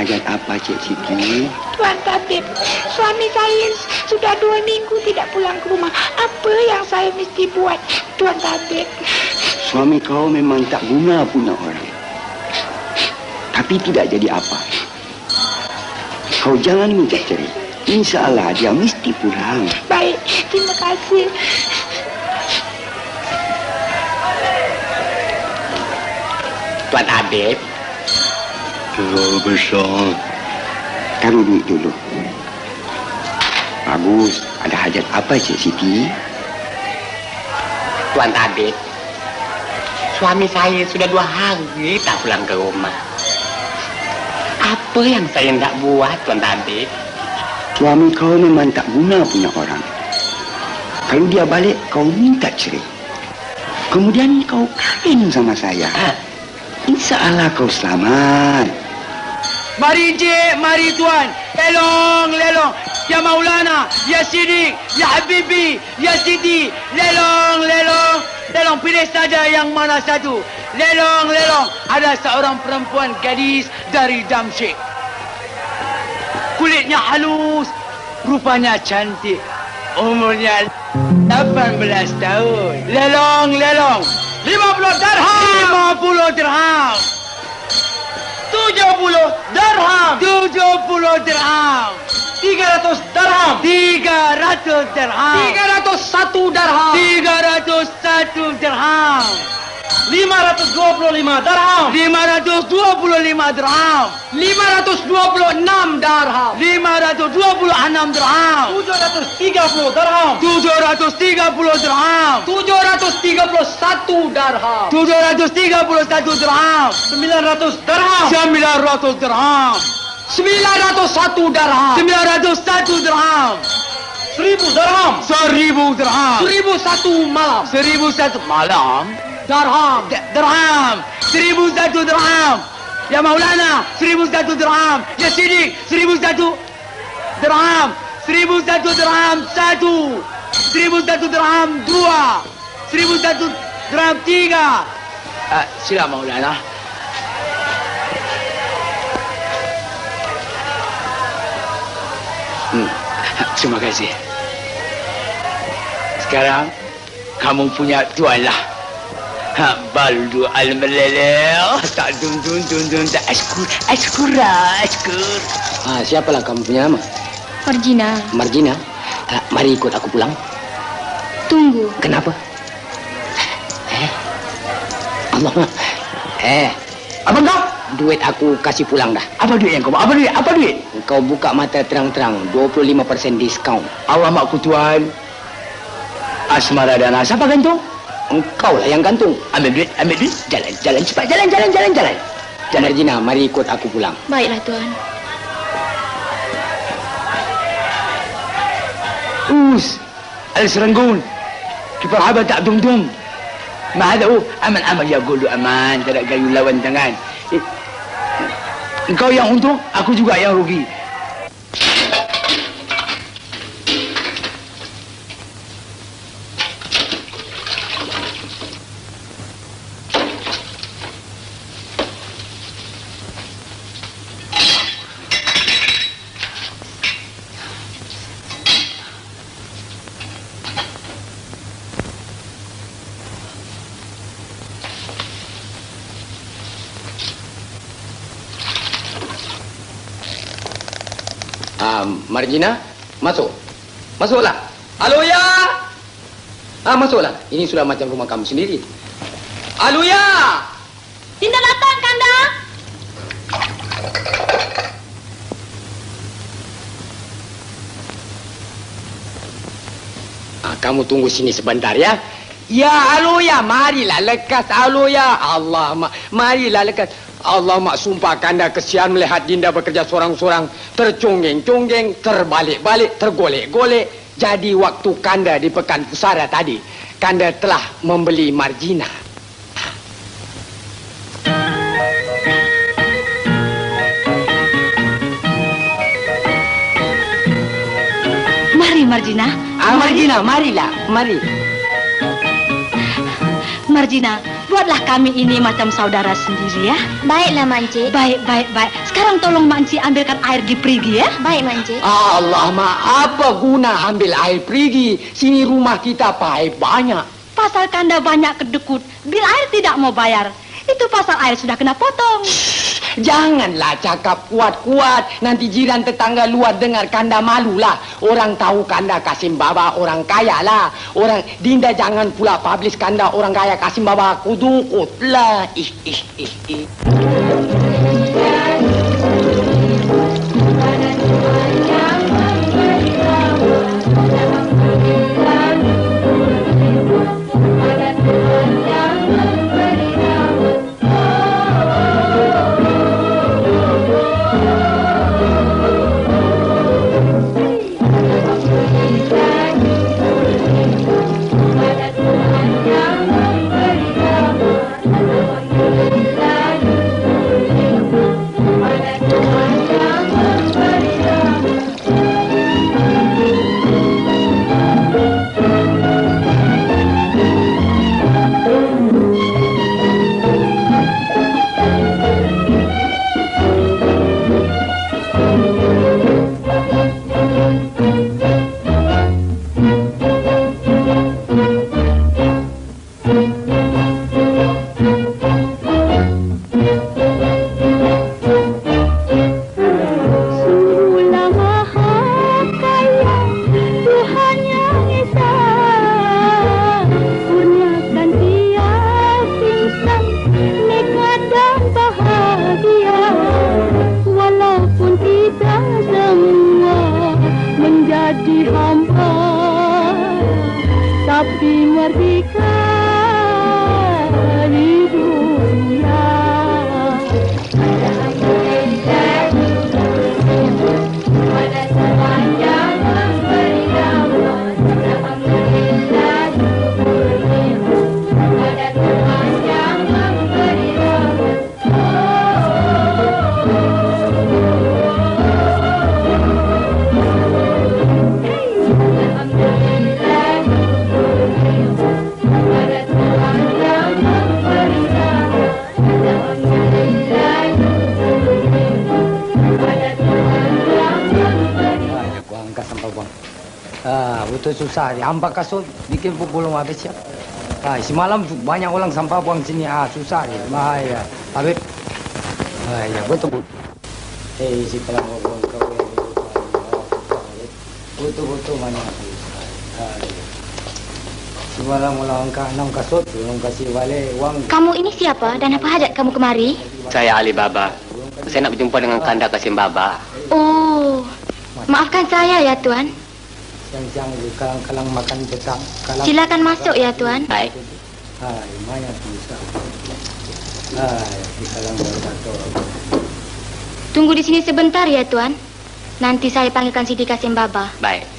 hajat apa, Cik Siti? Tuan Tabib, suami saya sudah 2 minggu tidak pulang ke rumah. Apa yang saya mesti buat, Tuan Tabib? Suami kau memang tak guna punya orang. Tapi tidak jadi apa. Kau jangan minta cerai. InsyaAllah dia mesti pulang. Baik, terima kasih. Tuan Tabib. Besar. Taruh duit dulu. Bagus. Ada hajat apa, Cik Siti? Tuan Tabib, suami saya sudah 2 hari tak pulang ke rumah. Apa yang saya nak buat, Tuan Tabib? Suami kau memang tak guna punya orang. Kalau dia balik, kau minta cerai. Kemudian kau kahwin sama saya. InsyaAllah kau selamat. Mari Encik, mari Tuan. Lelong, lelong. Ya Maulana, ya Siddiq, ya Habibi, ya Siti. Lelong, lelong. Lelong, pilih saja yang mana satu. Lelong, lelong. Ada seorang perempuan gadis dari Damsyik. Kulitnya halus, rupanya cantik. Umurnya 18 tahun. Lelong, lelong. 50 dirham. 50 dirham. 70 dirham. 70 dirham. 300 dirham. 300 dirham. 301 dirham. 301 dirham. 525 dirham. 525 dirham. 526 dirham. 526 dirham. 730 dirham. 730 dirham. 731 dirham. 731 dirham. 900 dirham. 900 dirham. 901 dirham. 901 dirham. 1000 dirham. 1000 dirham. 1001 malam. 1001 malam. Dirham. Dirham. 1001 dirham. Ya Maulana, 1001 dirham. Ya Siddiq, 1001 dirham. 1001 dirham 1. 1001 dirham 2. 1001 dirham 3. Sila Maulana. Terima kasih. Sekarang kamu punya tuan lah. Baldu al-meleleh. Tak dun tak askur. Siapalah kamu punya nama? Margina. Margina. Mari ikut aku pulang. Tunggu. Kenapa? Allah. Apa kau? Duit aku kasih pulang dah. Apa duit yang kau? Apa duit? Kau buka mata terang-terang. 25% diskaun. Allah makku tuan. Asmara dan siapa gantung? Engkau lah yang gantung. Ambil duit. Jalan cepat. Jalan. Margina, mari ikut aku pulang. Baiklah, Tuan. Al-Seranggun. Kipar habat tak dum-dum. Mahal aman ya gulu aman. Tak ada gayu lawan tangan. Engkau yang untung, aku juga yang rugi. Margina, masuklah. Halo ya. Masuklah. Ini sudah macam rumah kamu sendiri. Halo ya. Dinda datang, Kanda. Kamu tunggu sini sebentar ya. Ya, halo ya. Marilah lekas halo ya. Allah, marilah lekas. Allah mak sumpah Kanda kesian melihat Dinda bekerja sorang-sorang, terconggeng-conggeng, terbalik-balik, tergolek-golek. Jadi waktu Kanda di Pekan Pusara tadi, Kanda telah membeli Margina. Mari, Margina. Margina, marilah, mari. Margina, buatlah kami ini macam saudara sendiri ya. Baiklah, Mak Encik. Baik. Sekarang tolong Mak Encik ambilkan air di perigi ya. Baik, Mak Encik. Allah, Mak, apa guna ambil air perigi? Sini rumah kita paip banyak. Pasal Kanda banyak kedekut, bil air tidak mau bayar. Itu pasal air sudah kena potong. Janganlah cakap kuat-kuat. Nanti jiran tetangga luar dengar Kanda malulah. Orang tahu Kanda Kasim Baba orang kaya lah. Orang Dinda jangan pula publish Kanda orang kaya Kasim Baba kudukut lah. Ih. Susah, hampa kasut bikin pun belum habis ya. Semalam banyak orang sampah buang sini. Susah ya, bahaya. Habib, ya betul. Si pelang buang kau yang betul banyak. Semalam orang enam kasut belum kasih balik uang. Kamu ini siapa dan apa hajat kamu kemari? Saya Ali Baba. Saya nak berjumpa dengan Kanda Kasim Baba. Oh, maafkan saya ya Tuan. Siang-siang kalang makan petang. Silakan masuk ya Tuan. Baik. Lumayan susah. Di kalang berkato. Tunggu di sini sebentar ya Tuan. Nanti saya panggilkan Sidi Kasim Baba. Baik.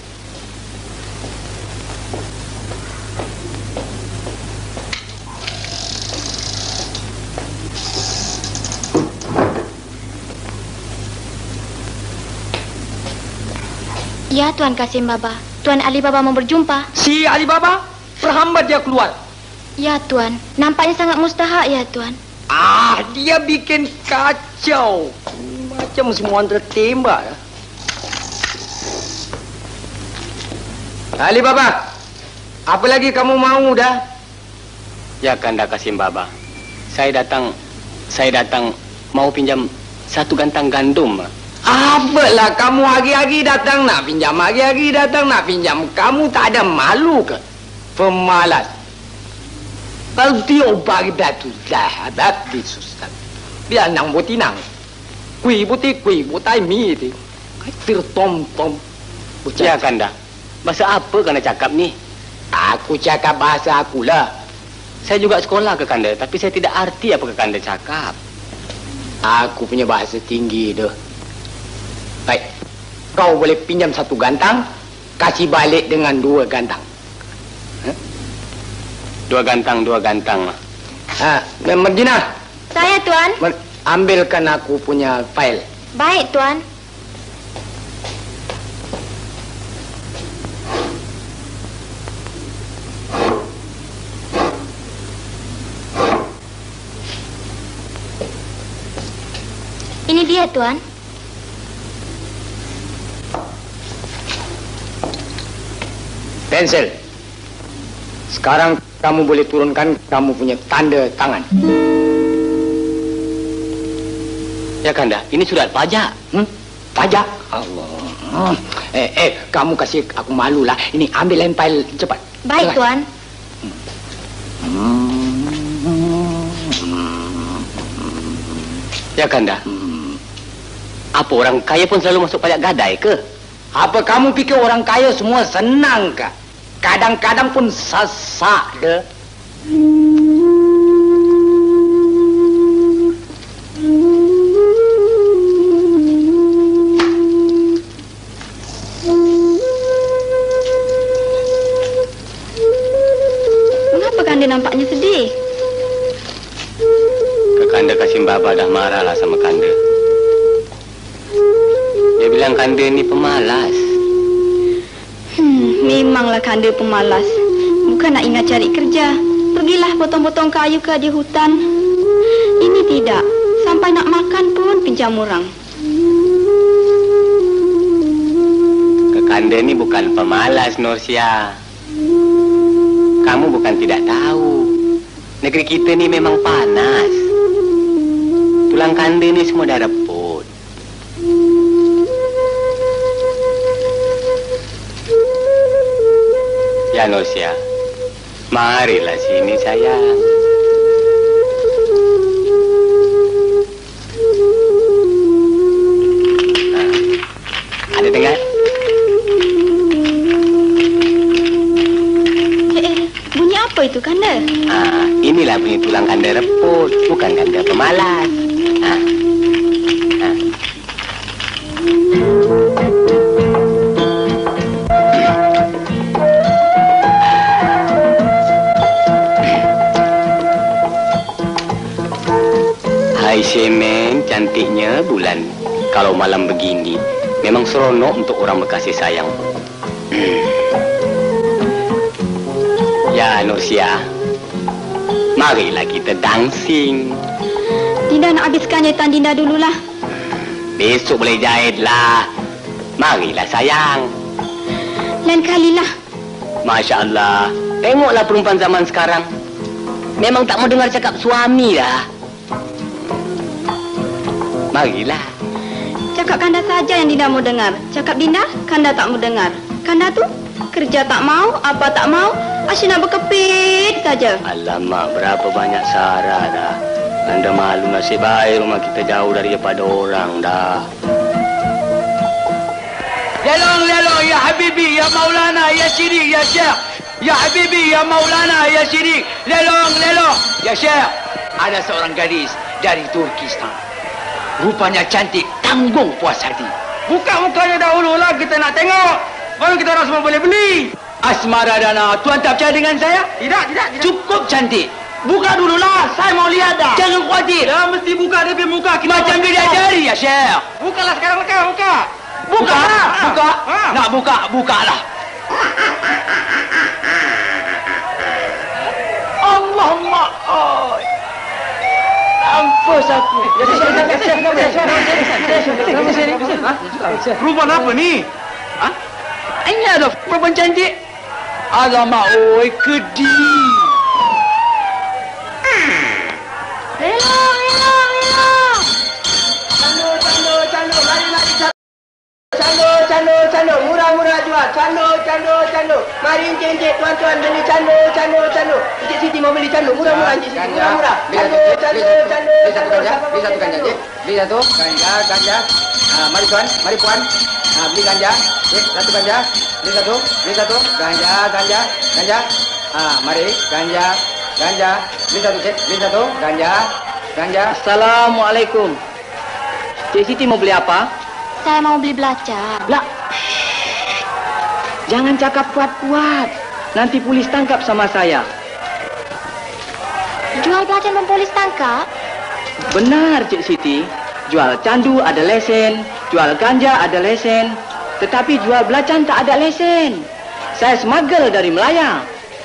Ya Tuan Kasim Baba. Tuan Ali Baba mau berjumpa. Si Ali Baba? Terhambat dia keluar. Ya Tuan. Nampaknya sangat mustahak ya Tuan. Dia bikin kacau. Macam semua tertembak. Ali Baba, apa lagi kamu mau dah? Ya Kanda Kasim Baba. Saya datang mau pinjam 1 gantang gandum. Apalah kamu hari-hari datang nak pinjam, hari-hari datang nak pinjam. Kamu tak ada malu ke? Pemalas. Kalau dia bagi batu zahabat di susah. Biar nang botinang. Kui butai mi itu. Kaitir tom. Ya Kanda. Bahasa apa Kanda cakap ni? Aku cakap bahasa akulah. Saya juga sekolah ke Kanda, tapi saya tidak arti apa Kanda cakap. Aku punya bahasa tinggi dah. Baik, kau boleh pinjam 1 gantang, kasih balik dengan 2 gantang. 2 gantang. Merdina. Saya Tuan. Ambilkan aku punya file. Baik Tuan. dia, Tuan. Pensel. Sekarang kamu boleh turunkan kamu punya tanda tangan. Ya Kanda, ini surat pajak. Pajak? Allah. Kamu kasih aku malu lah. Ini ambil lempel cepat. Baik, Tuan. Ya Kanda. Apa orang kaya pun selalu masuk pajak gadai ke? Apa kamu pikir orang kaya semua senang kah? Kadang-kadang pun sesak deh. Mengapa Kanda nampaknya sedih? Kanda Kasim Baba dah marahlah sama Kanda. Dia bilang Kanda ni pemalas. Memanglah Kanda pemalas. Bukan nak ingat cari kerja. Pergilah potong-potong kayu ke di hutan. Ini tidak. Sampai nak makan pun pinjam orang. Kanda ni bukan pemalas, Norsia. Kamu bukan tidak tahu. Negeri kita ni memang panas. Tulang Kanda ni semua dah reput. Ya Norsia, marilah sini sayang. Ada dengar? Bunyi apa itu Kanda? Inilah bunyi tulang Kanda reput, bukan Kanda pemalas. Hai Semen, cantiknya bulan. Kalau malam begini, memang seronok untuk orang berkasih sayang. Ya Norsia, marilah kita dancing. Dinda nak habiskan jahitan Dinda dululah. Besok boleh jahitlah. Marilah sayang. Lain kalilah. Masya Allah, tengoklah perempuan zaman sekarang. Memang tak mau dengar cakap suami dah. Marilah. Cakap Kanda saja yang Dinda mau dengar. Cakap Dinda, Kanda tak mau dengar. Kanda tu kerja tak mau, apa tak mau, asyik nak berkepit saja. Alamak, berapa banyak sara dah. Anda malu, nasib baik rumah kita jauh daripada orang dah. Lelong, lelong, ya Habibi, ya Maulana, ya Syiri, ya Syekh. Ya Habibi, ya Maulana, ya Syiri. Lelong, lelong, ya Syekh. Ada seorang gadis dari Turkistan. Rupanya cantik, tanggung puas hati. Buka mukanya dahululah, kita nak tengok. Baru kita orang semua boleh beli. Asmara Dana, tuan tak percaya dengan saya? Tidak. Cukup cantik. Buka dululah, saya mau lihat dah. Jangan khawatir. Dah mesti buka dari muka. Kita macam dia diajari ya, Syekh. Bukalah sekarang, buka. Buka. Nak buka, bukalah. Allahumma. Mampus aku. Perempuan apa ni? Ini ada perempuan cantik. Alamak, oi, kedi. Elong. Calo, lari. Calo. Murah jual. Calo. Mari encik, tuan-tuan beli calo. Encik Siti mau beli calo. Murah, Encik Siti. Murah. Calo. Beli satu ganja, Cik. Beli satu ganja. Mari tuan, mari puan. Beli ganja. Cik, satu ganja. Beli satu. Ganja. Mari ganja. Beli satu, Cik. Beli satu. Ganja. Assalamualaikum. Cik Siti mau beli apa? Saya mau beli belacan. Lah. Jangan cakap kuat-kuat. Nanti polis tangkap sama saya. Jual belacan pun polis tangkap? Benar, Cik Siti. Jual candu ada lesen, jual ganja ada lesen. Tetapi jual belacan tak ada lesen. Saya smuggle dari Melaya.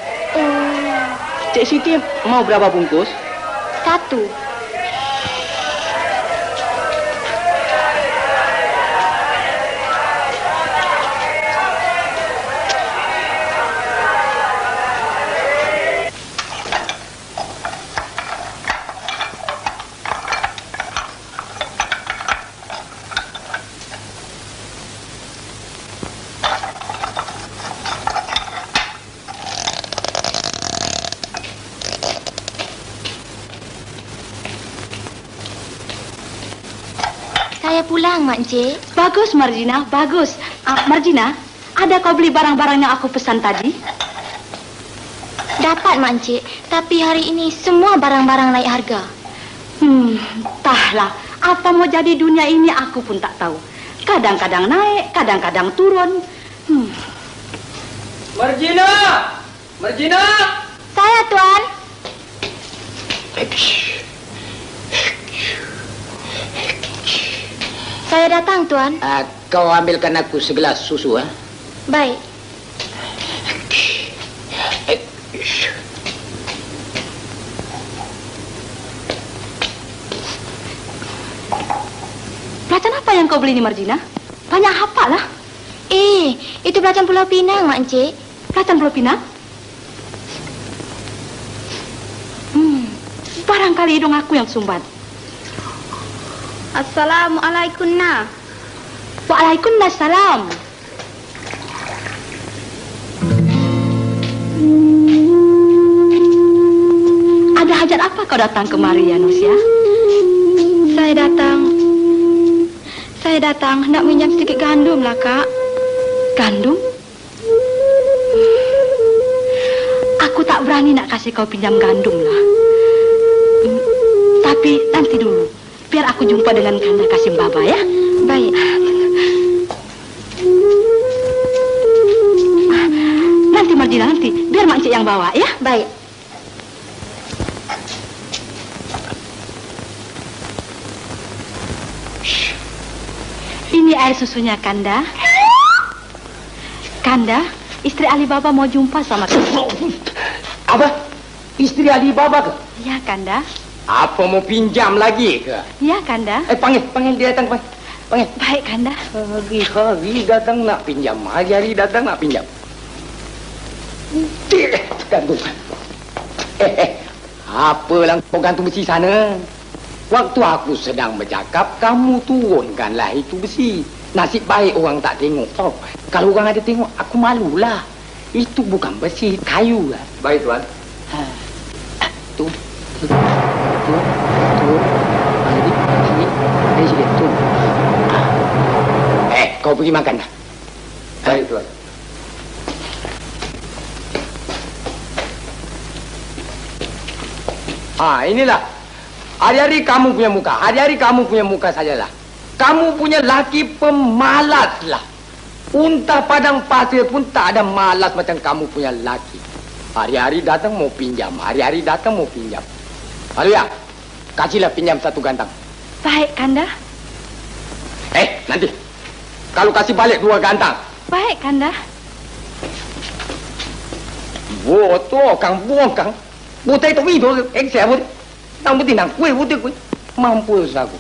Cik Siti mau berapa bungkus? 1. dah pulang, Mak Encik. Bagus, Margina, bagus. Margina, ada kau beli barang-barang yang aku pesan tadi? Dapat, Mak Encik. Tapi hari ini semua barang-barang naik harga. Entahlah. Apa mau jadi dunia ini aku pun tak tahu. Kadang-kadang naik, kadang-kadang turun. Margina! Margina! Saya, Tuan. Saya datang, Tuan. Kau ambilkan aku segelas susu, ha? Baik. Pelacan apa yang kau beli ni, Margina? Banyak apa lah? Itu pelacan Pulau Pinang, Mak Encik. Pelacan Pulau Pinang? Barangkali hidung aku yang sumbat. Assalamualaikum, Nak. Waalaikumsalam. Ada hajat apa kau datang kemari, ya, Nusia? Saya datang nak minjam sedikit gandum lah, Kak. Gandum? Aku tak berani nak kasih kau pinjam gandum lah. Tapi nanti dulu, biar aku jumpa dengan Kanda Kasim Baba, ya? Baik. Nanti, Margina, nanti. Biar Mak Encik yang bawa, ya? Baik. Ini air susunya, Kanda. Kanda, istri Ali Baba mau jumpa sama kamu. Apa? Istri Ali Baba ke? Ya, Kanda. Apa mau pinjam lagi ke? Ya, Kanda. Panggil dia datang, panggil. Baik, Kanda. Hari-hari datang nak pinjam, hari-hari datang nak pinjam. Gantung. Apalah kau gantung besi sana? Waktu aku sedang bercakap, kamu turunkanlah itu besi. Nasib baik orang tak tengok. Oh, kalau orang ada tengok, aku malulah. Itu bukan besi, kayu lah. Baik, Tuan. Tu. Ini sikit, tu. Kau pergi makan dah. Baik, Tuan. Inilah. Hari-hari kamu punya muka. Hari-hari kamu punya muka sajalah. Kamu punya laki pemalas lah. Unta padang pasir pun tak ada malas macam kamu punya laki. Hari-hari datang mau pinjam. Hari-hari datang mau pinjam. Alia, kasihlah pinjam 1 gantang. Baik, Kanda. Nanti. Kalau kasih balik 2 gantang. Baik, Kanda. Boto, kang buang kang. Boto itu itu, saya boto. Nang boto nang kue boto kue. Mampus aku.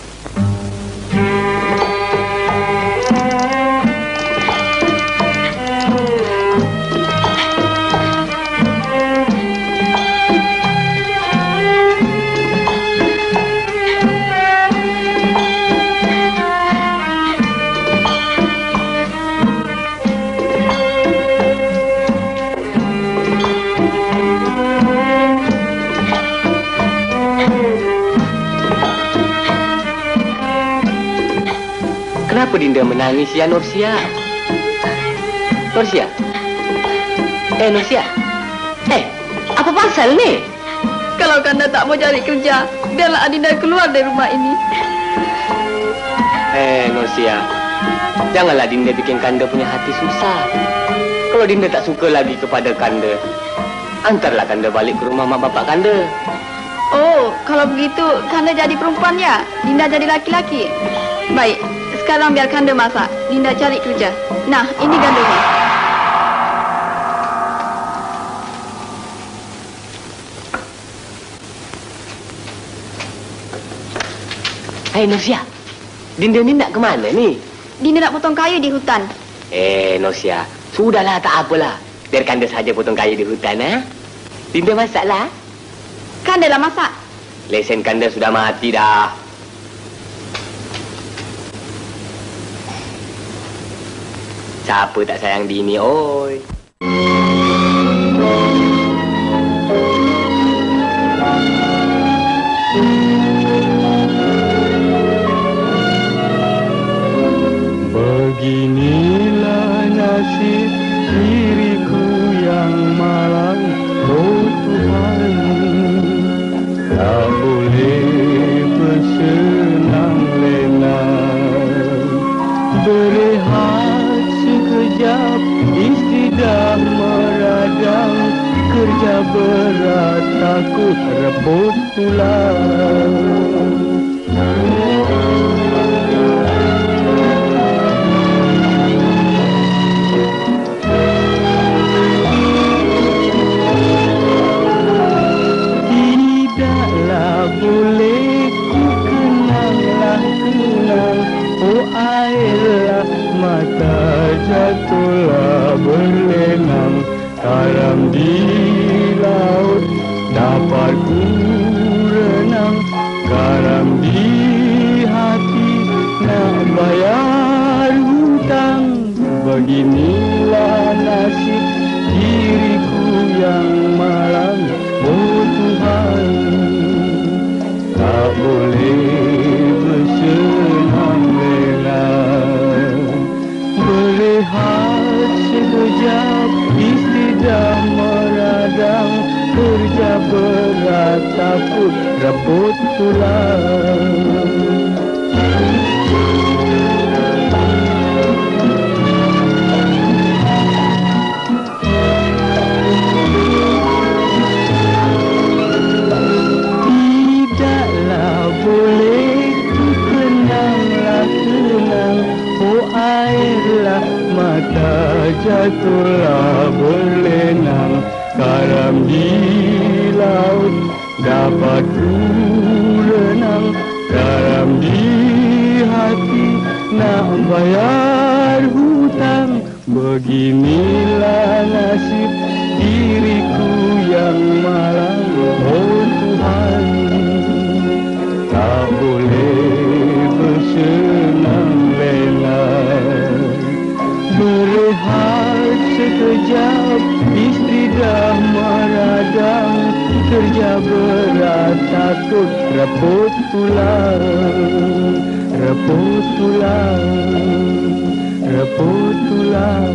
Kenapa Dinda menangis ya, Nursia? Nursia? Nursia? Apa pasal ni? Kalau Kanda tak mau cari kerja, biarlah Adinda keluar dari rumah ini. Nursia, janganlah Dinda bikin Kanda punya hati susah. Kalau Dinda tak suka lagi kepada Kanda, antarlah Kanda balik ke rumah mak bapak Kanda. Oh, kalau begitu Kanda jadi perempuan ya? Dinda jadi laki-laki? Baik, sekarang biar Kanda masak. Dinda cari kerja. Nah, ini gandumnya. Nursia, Dinda ni nak ke mana ni? Dinda nak potong kayu di hutan. Nursia, sudahlah tak apalah. Biar Kanda saja potong kayu di hutan, ha? Dinda masaklah. Kanda lah masak. Lesen Kanda sudah mati dah. Siapa tak sayang bini, oi? takut rebut tulang. Tidaklah boleh ku kenanglah kenang, oh airlah mata jatuhlah berlenang. Karam di laut dapat ku renang, karam di hati nak bayar hutang. Beginilah nasib diriku yang malang, oh Tuhan. Tak boleh bersenang-lenang, berehat sekejap, istri dah meradang. Kerja berat takut rebut tulang. Tidaklah boleh ku kenanglah kenang, oh airlah mata jatuhlah berlenang. Karam di laut dapat ku renang, karam di hati nak bayar hutang. Beginilah nasib diriku yang malang, oh Tuhan. Tak boleh bersenang-lenang, berehat sekejap, istri dah meradang. Kerja berat takut rebut tulang, rebut tulang, rebut tulang.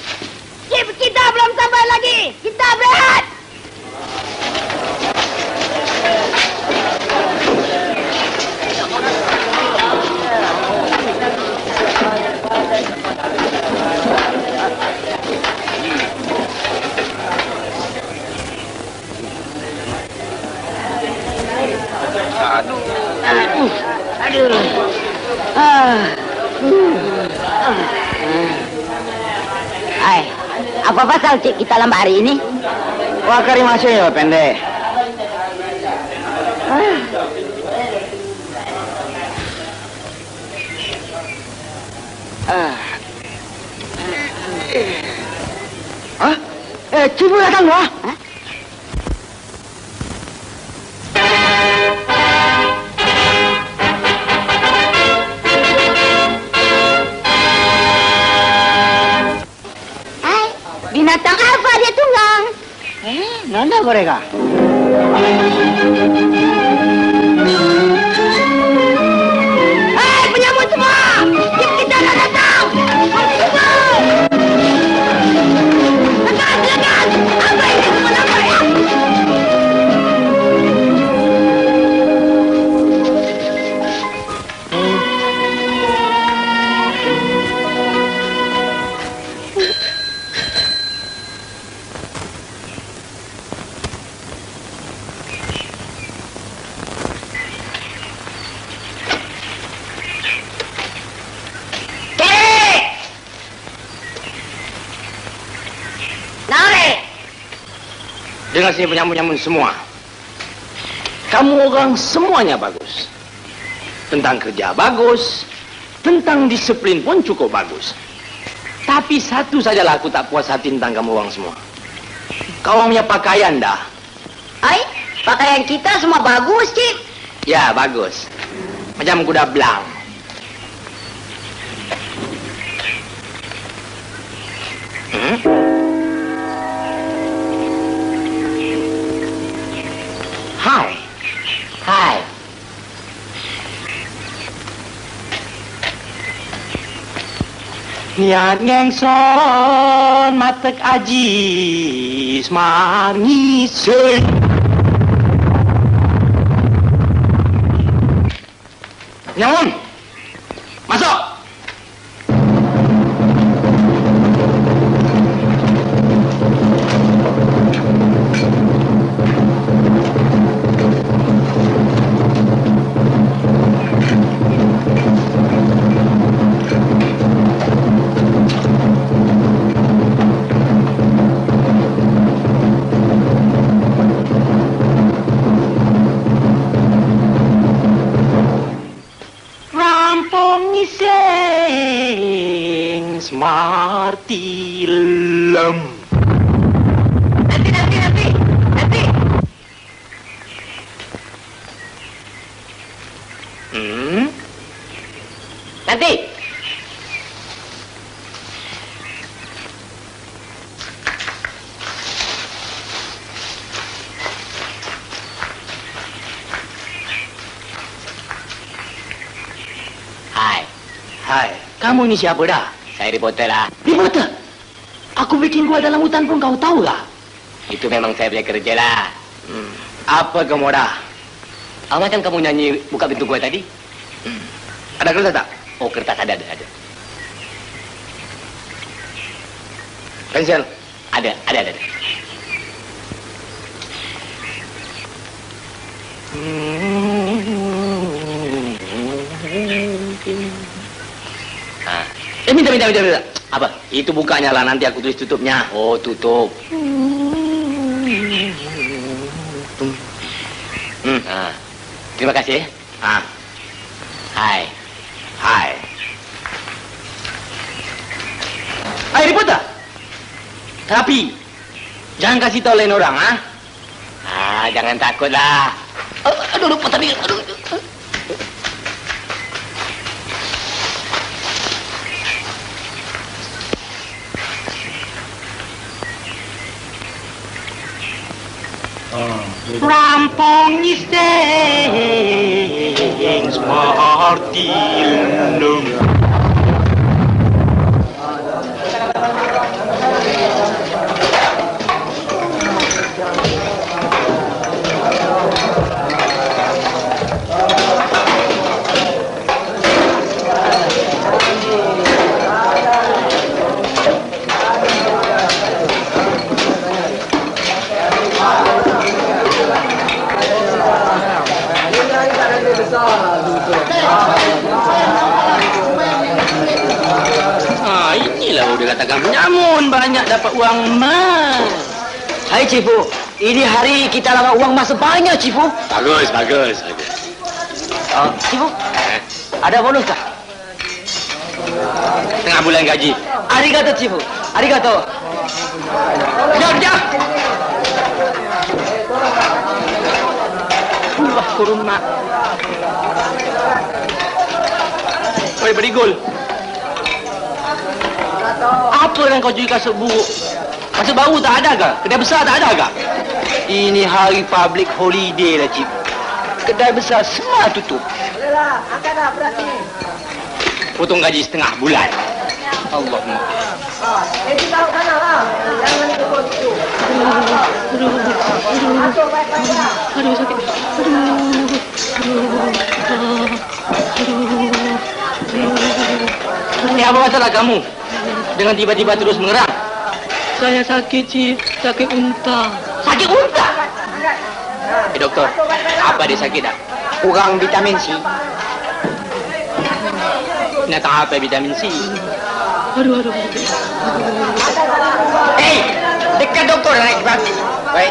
Kita belum sampai lagi. Kita berehat. Hai, apa pasal cik kita lambat hari ini? Wah, kari masuk ya, pendek. Cipu datang, wah. Hai, binatang apa dia tunggang? Nanda mereka. Hai, penyambut semua! Cip kita dah datang! Silakan! Apa ini semua nampak ya? Dengar sini penyamun-nyamun semua. Kamu orang semuanya bagus. Tentang kerja bagus. Tentang disiplin pun cukup bagus. Tapi satu sajalah aku tak puas hati tentang kamu orang semua. Kau orang punya pakaian dah. Hai, pakaian kita semua bagus, Cip. Ya, bagus. Macam kuda belang. Hai. Hai. Niat ngengson matek ajis mangisun. Nyamun, masuk. Smarty lem. Nanti. Nanti. Hai, kamu ini siapa dah? Saya reporter lah. Reporter? Aku bikin gua dalam hutan pun kau tahu lah. Itu memang saya punya kerja lah. Apa kamu dah? Macam kamu nyanyi buka pintu gua tadi. Ada kertas tak? Oh, kertas ada. Pensel? Ada. Minta. Apa? Itu bukanya lah, nanti aku tulis tutupnya. Oh, tutup. Terima kasih. Hai. Hai, reporter. Tapi jangan kasih tahu lain orang, Jangan takutlah. Aduh, lupa tadi. Aduh. Rampong iseng Smarty lem. Takkan menyamun banyak dapat uang emas. Hai Cipu, ini hari kita dapat uang emas banyak Cipu. Bagus. Cipu, ada bonus tak? Setengah bulan gaji. Arigato Cipu, arigato. Kejap. Wah, kurun mak. Beri gol. Apa yang kau curi kasut buruk? Kasut baru tak ada ke? Kedai besar tak ada ke? Ini hari public holiday lah, Cip. Kedai besar semua tutup. Potong gaji setengah bulan. Allahumma. Jadi tahu sana lah. Jangan ikut situ. Aduh, sakit. Ini apa masalah kamu? Dengan tiba-tiba terus mengerang. Saya sakit, Cip. Sakit unta. Sakit unta? Doktor, apa dia sakit dah? Kurang vitamin C. Binatang apa vitamin C? Aduh. Hei, dekat doktor naik bangku. Baik.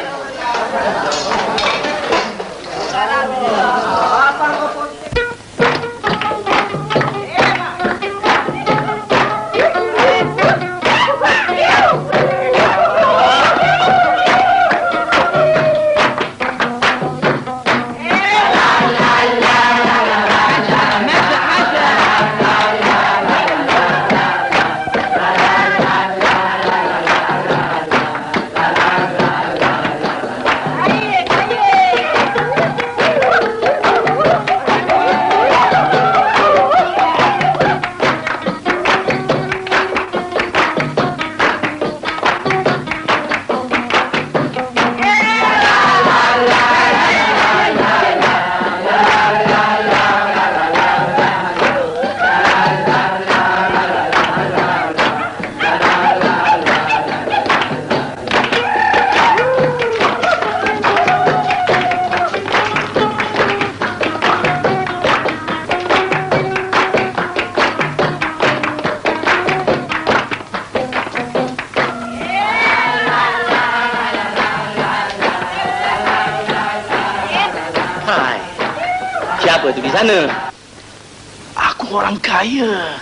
Siapa tu di sana? Aku orang kaya.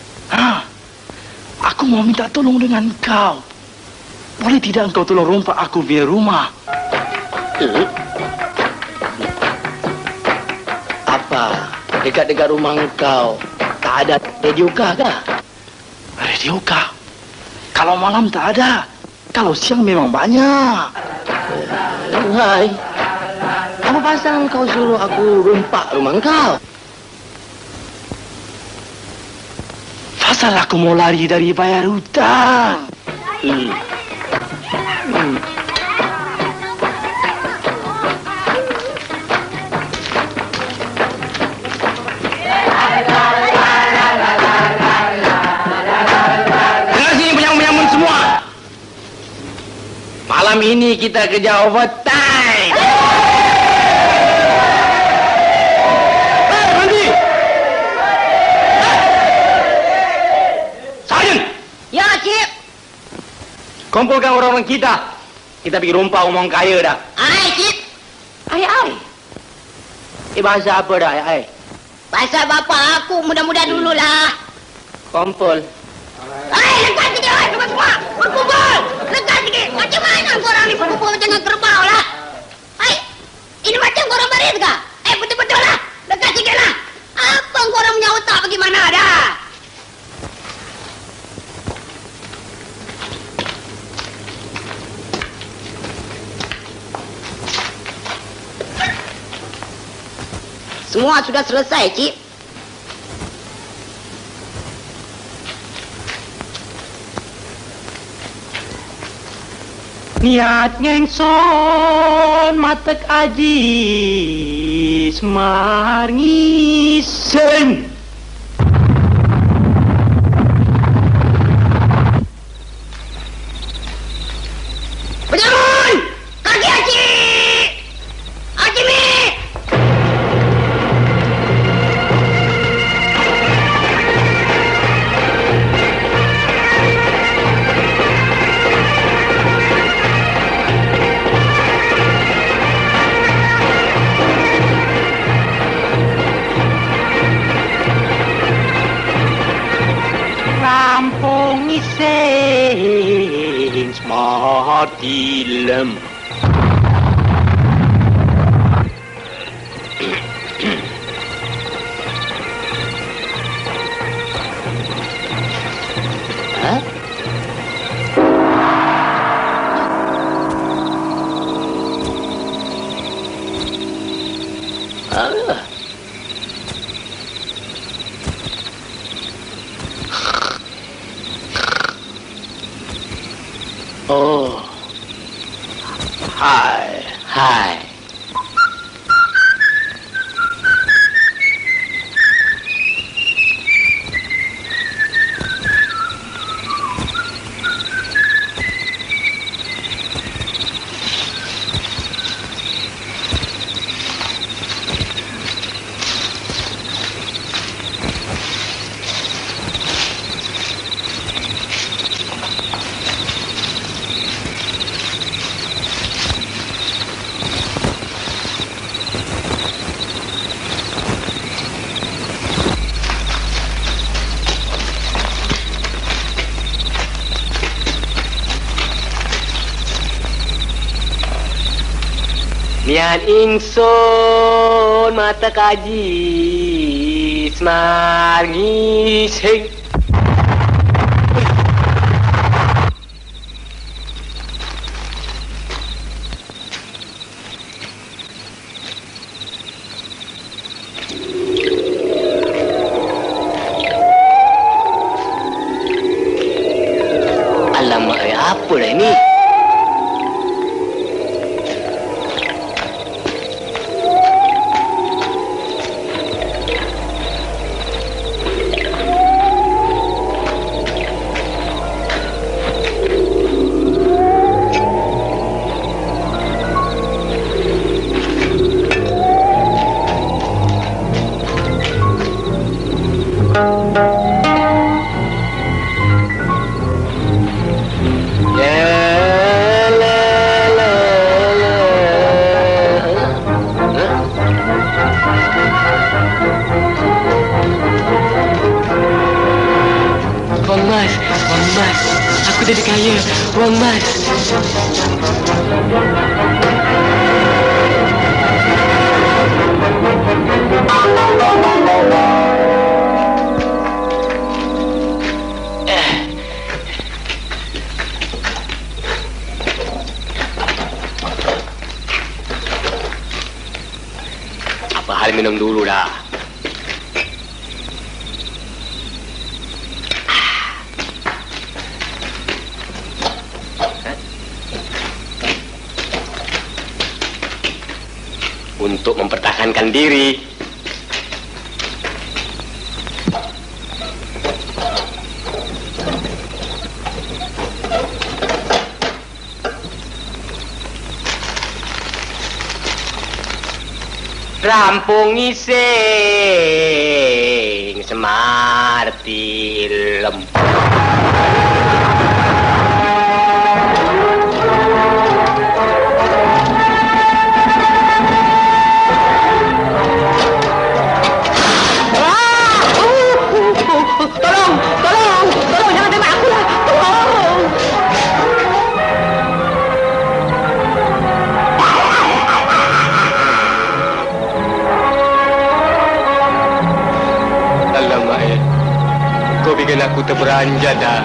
Aku mau minta tolong dengan kau. Boleh tidak engkau tolong rompak aku punya rumah? Apa? Dekat-dekat rumah engkau tak ada radio kah? Radio kah? Kalau malam tak ada. Kalau siang memang banyak. Hai. Apa pasal kau suruh aku rompak rumah engkau? Pasal aku mau lari dari bayar hutang. Dengar sini penyamun-penyamun semua. Malam ini kita kerja overtime. Berhenti! Sarjan! Ya, Cip. Kumpulkan orang-orang kita. Kita pergi rompak rumah orang kaya dah. Ai, Cip. Ai. Bahasa apa dah, ai? Pasal bapa aku muda-muda dululah. Kumpul. Ai, lekas sikit, oi, semua. Berkumpul. Lekas sikit. Macam mana korang ni berkumpul macam dengan kerbau lah? Ai, ini macam korang baris kah? Betul-betul lah. Lekas sikit lah. Apa korang punya otak bagaimana dah? Semua sudah selesai, Cip. Niat ngengson matek aji semar ngisen. Penyamun! Kaki Haji! Haji Mi! tilem. Oh. Hai. Hai. Niat ingsun mata kaji smargi sing alamak, apa dah ini? Aku jadi kaya, wang mas. Apa hal minum dulu dah. Untuk mempertahankan diri. Rampung ising semar tilem. Tolong, jangan tembak aku lah. Tolong. Alamak, ya. Kau bikin aku terperanjat dah.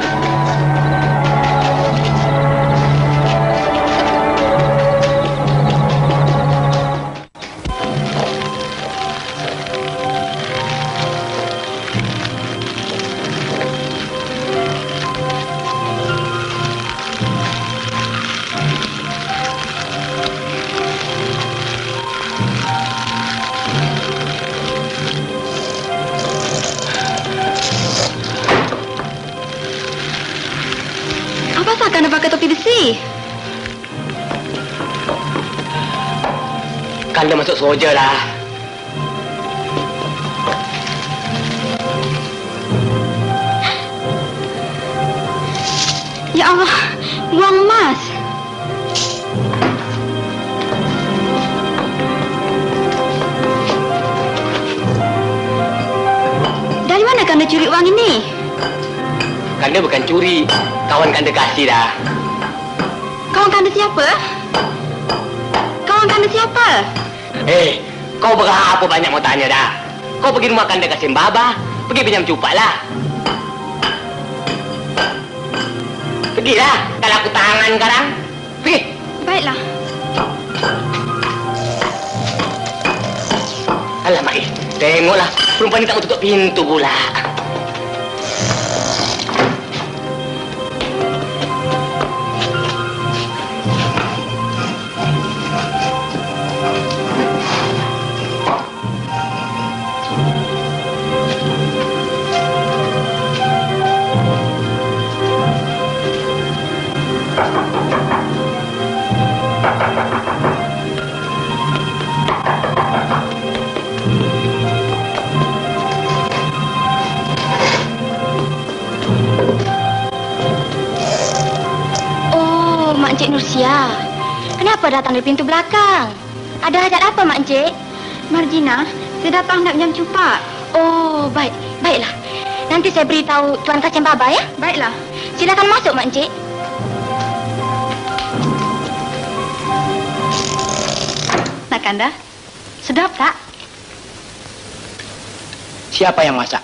Kenapa pakai topi besi? Kan dah masuk soja lah. Ya Allah, wang emas. Dari mana Kanda curi uang ini? Kanda bukan curi, kawan Kanda kasih dah. Kawan Kawan Kanda siapa? Kawan Kanda siapa? Kau berapa banyak mau tanya dah? Kau pergi rumah Kanda Kasim Baba, pergi pinjam cupak lah. Pergilah, kalau aku tangan sekarang. Pergi. Baiklah. Alamak, tengoklah. Perempuan ni tak mau tutup pintu pula. Encik Nursia, kenapa datang dari pintu belakang? Ada hajat apa, Mak Encik? Margina, saya datang nak pinjam cupak. Oh, baiklah. Nanti saya beritahu Tuan Kasim Baba, ya? Baiklah. Silakan masuk, Mak Encik. Nak Kanda, sedap tak? Siapa yang masak?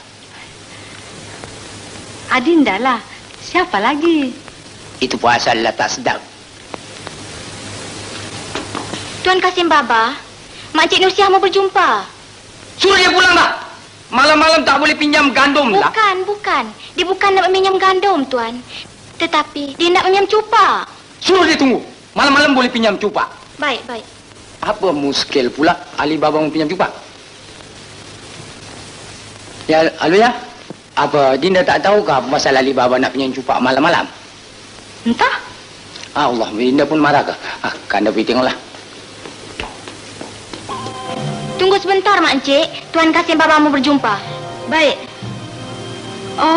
Adinda lah. Siapa lagi? Itu puasa lah tak sedap. Tuan Kasim Baba, Mak Encik Nursia mau berjumpa. Suruh dia pulang tak? Malam-malam tak boleh pinjam gandum lah. Bukan. Dia bukan nak meminjam gandum, Tuan. Tetapi dia nak meminjam cupak. Suruh dia tunggu. Malam-malam boleh pinjam cupak. Baik. Apa muskil pula Alibaba mau pinjam cupak? Ya, halo ya? Apa Dinda tak tahu ke pasal Alibaba nak pinjam cupak malam-malam? Entah. Allah, Dinda pun marah ke? Kanda pergi tengoklah. Tunggu sebentar, Mak Encik. Tuan Kasim Baba mau berjumpa. Baik. Oh.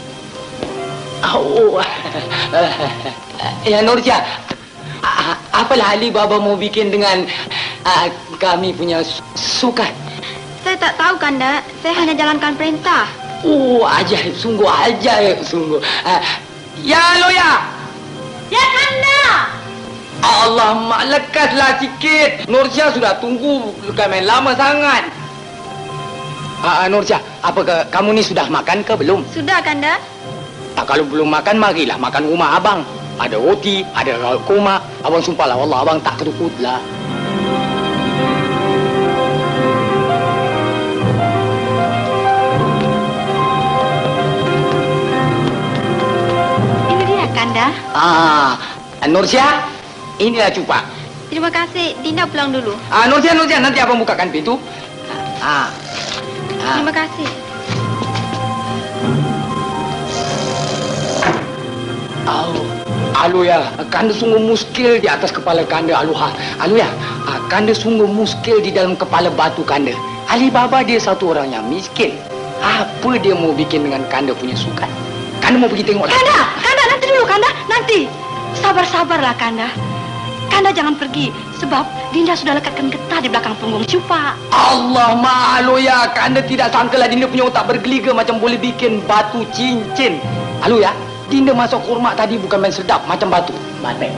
Ya, Nursia. Apalah Alibaba mau bikin dengan kami punya sukan? Saya tak tahu, Kanda. Saya hanya jalankan perintah. Ajaib. Sungguh ajaib. Ya, lo ya. Ya, Kanda. Allah, mak lekaslah sikit. Nursia sudah tunggu, bukan main lama sangat. Nursia, apakah kamu ni sudah makan ke belum? Sudah, Kanda. Kalau belum makan, marilah makan rumah abang. Ada roti, ada lauk kurma. Abang sumpahlah, wallah abang tak ketukutlah. Ini dia, Kanda. Nursia, inilah cupak. Terima kasih. Dinda pulang dulu. Nursia, nanti abang bukakan pintu. Terima kasih. Alu ya, Kanda sungguh muskil di atas kepala Kanda, Alu ya, Kanda sungguh muskil di dalam kepala batu Kanda. Alibaba dia satu orang yang miskin. Apa dia mau bikin dengan Kanda punya sukan? Kanda mau pergi tengok. Kanda, nanti dulu, Kanda. Nanti. Sabarlah, Kanda. Kanda jangan pergi, sebab Dinda sudah lekatkan getah di belakang punggung cupak. Allah, malu ya, Kanda tidak sangkalah Dinda punya otak bergeliga macam boleh bikin batu cincin. Alu ya, Dinda masuk kurma tadi bukan main sedap macam batu. Batik.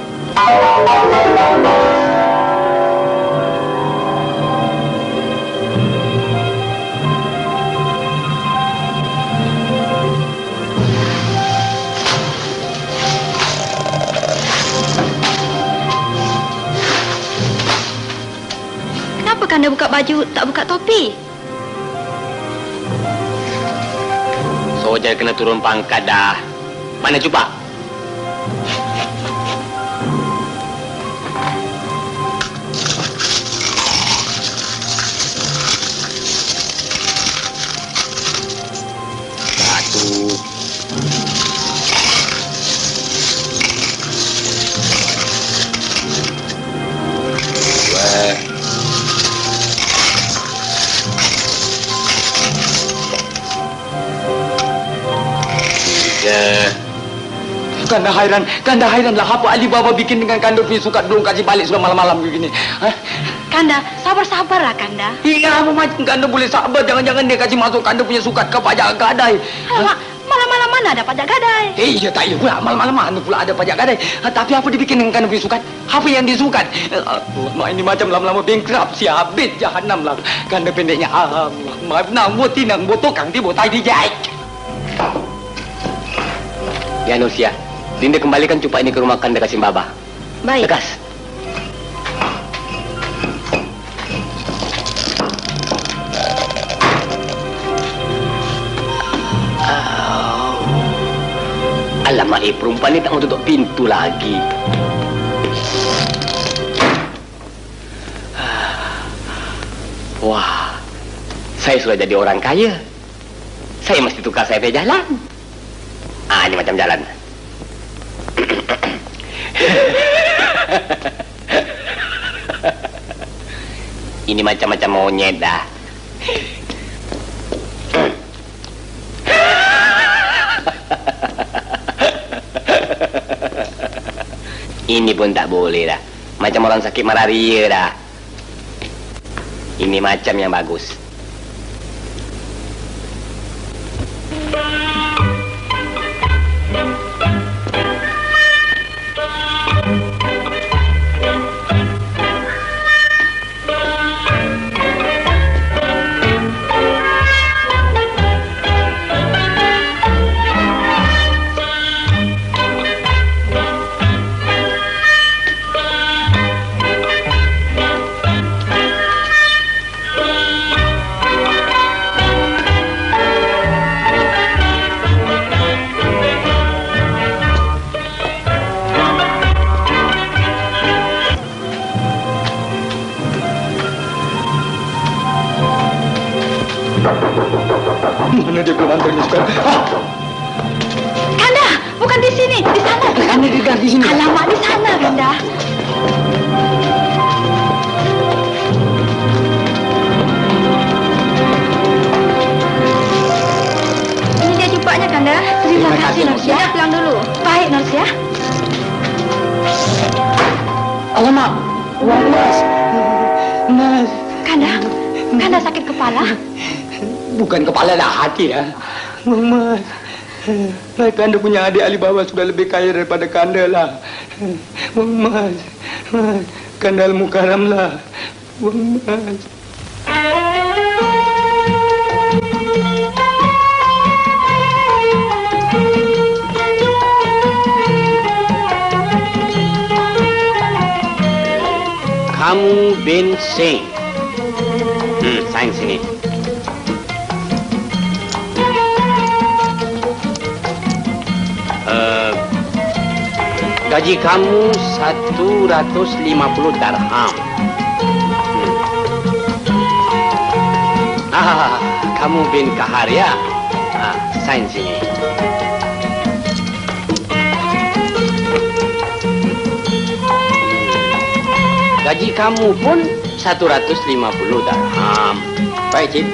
Kanda buka baju, tak buka topi. Soja kena turun pangkat dah. Mana cupak? Satu. Dua. Kanda hairanlah apa Alibaba bikin dengan Kanda punya sukat belum kasih balik sudah malam-malam begini. Kanda, sabarlah, Kanda. Iya, apa macam Kanda boleh sabar? Jangan-jangan dia kasih masuk Kanda punya sukat ke pajak gadai. Alamak, malam-malam mana ada pajak gadai? Ya tak pula. Malam-malam mana pula ada pajak gadai. Tapi apa dibikin dengan kandang sukat? Apa yang disukat? Mak ini macam lama-lama bankrupt. Si habis jahanam lah. Kandang pendeknya Allah. Nak buat tinang, buat tokang, dia buat tai dijai. Ya Nursia, Linda kembalikan cupak ini ke rumah Kanda Kasim Baba. Baik. Lekas. Alamak, perempuan ni tak mau tutup pintu lagi. Wah, saya sudah jadi orang kaya. Saya mesti tukar saya jalan. Ini macam jalan. Ini macam-macam monyet dah. Ini pun tak boleh dah. Macam orang sakit malaria dah. Ini macam yang bagus. Mana dia belum antarnya sekarang? Kanda, bukan di sini, di sana. Kanda gegar di sini. Alamak, di sana, Kanda. Ini dia cupaknya, Kanda. Terima kasih, Nursia. Pulang dulu. Baik, Nursia. Alamak, Mas. Mas. Kanda sakit kepala? Bukan kepala dah, hati ya. Mas, Kanda punya adik Alibaba sudah lebih kaya daripada Kanda lah. Mas, Kanda Al-Mukarram lah. Mas. Kamu bin Singh. Sign sini. Gaji kamu 150 dirham. Kamu bin Kahar ya? Sign sini. Gaji kamu pun 150 dirham. Baik, Cik.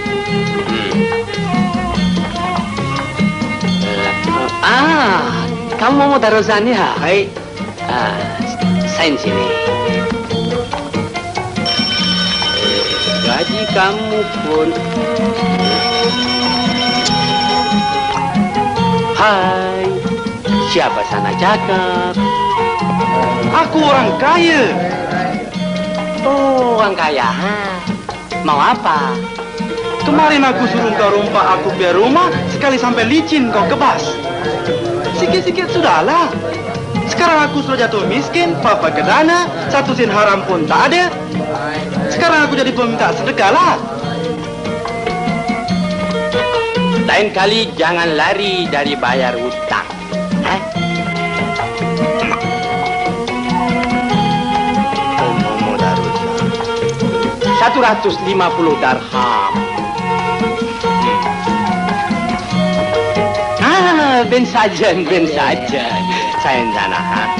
Kamu mau taruhan ya? Baik. Sign sini. Gaji kamu pun. Hai. Siapa sana cakap? Aku orang kaya. Oh, orang kaya. Mau apa? Kemarin aku suruh kau rompak aku punya rumah, sekali sampai licin kau kebas. Sikit-sikit sudahlah. Sekarang aku sudah jatuh miskin, papa ke dana, 1 sen haram pun tak ada. Sekarang aku jadi peminta sedekah lah. Lain kali jangan lari dari bayar hutang. 150 dirham. Ben saja. Saya di sana.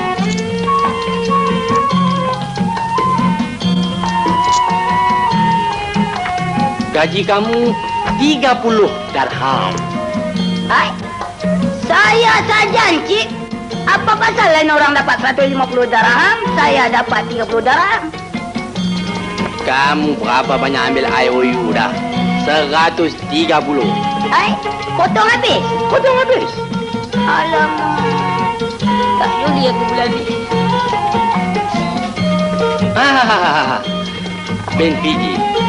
Gaji kamu 30 dirham. Hai, saya saja, Encik. Apa pasal lain orang dapat 150 dirham, saya dapat 30 dirham? Kamu berapa banyak ambil IOU dah? 130. Hai, potong habis. Alamak. Tak joli aku bulan ni. Ben Fiji.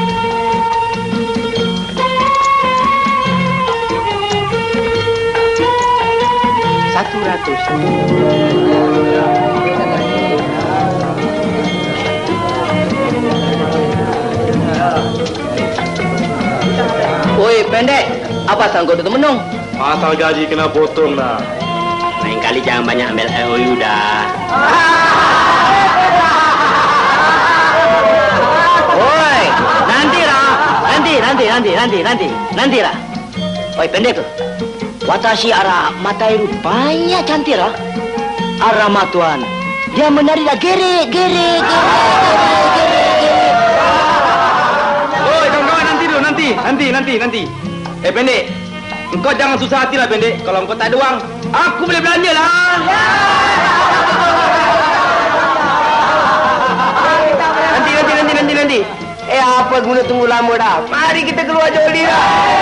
$100. Oi, pendek. Apa sangkut itu menung? Asal gaji kena potong dah. Lain kali jangan banyak ambil IOU dah. Oi, nanti lah. Oi, pendek tu. Watashi ara matairu banyak cantik lah. Ara matuan. Dia menari dah gere. Oi, kawan-kawan, nanti dulu, nanti. Pendek. Engkau jangan susah hati lah, pendek. Kalau engkau tak ada wang, aku boleh belanja lah. Nanti. Apa guna tunggu lama dah? Mari kita keluar joli lah.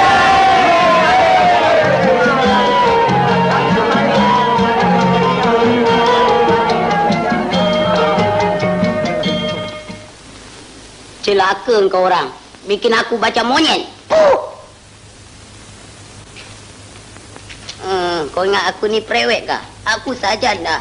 Celaka engkau orang. Bikin aku baca monyet. Kau ingat aku ni prewek kah? Aku saja dah.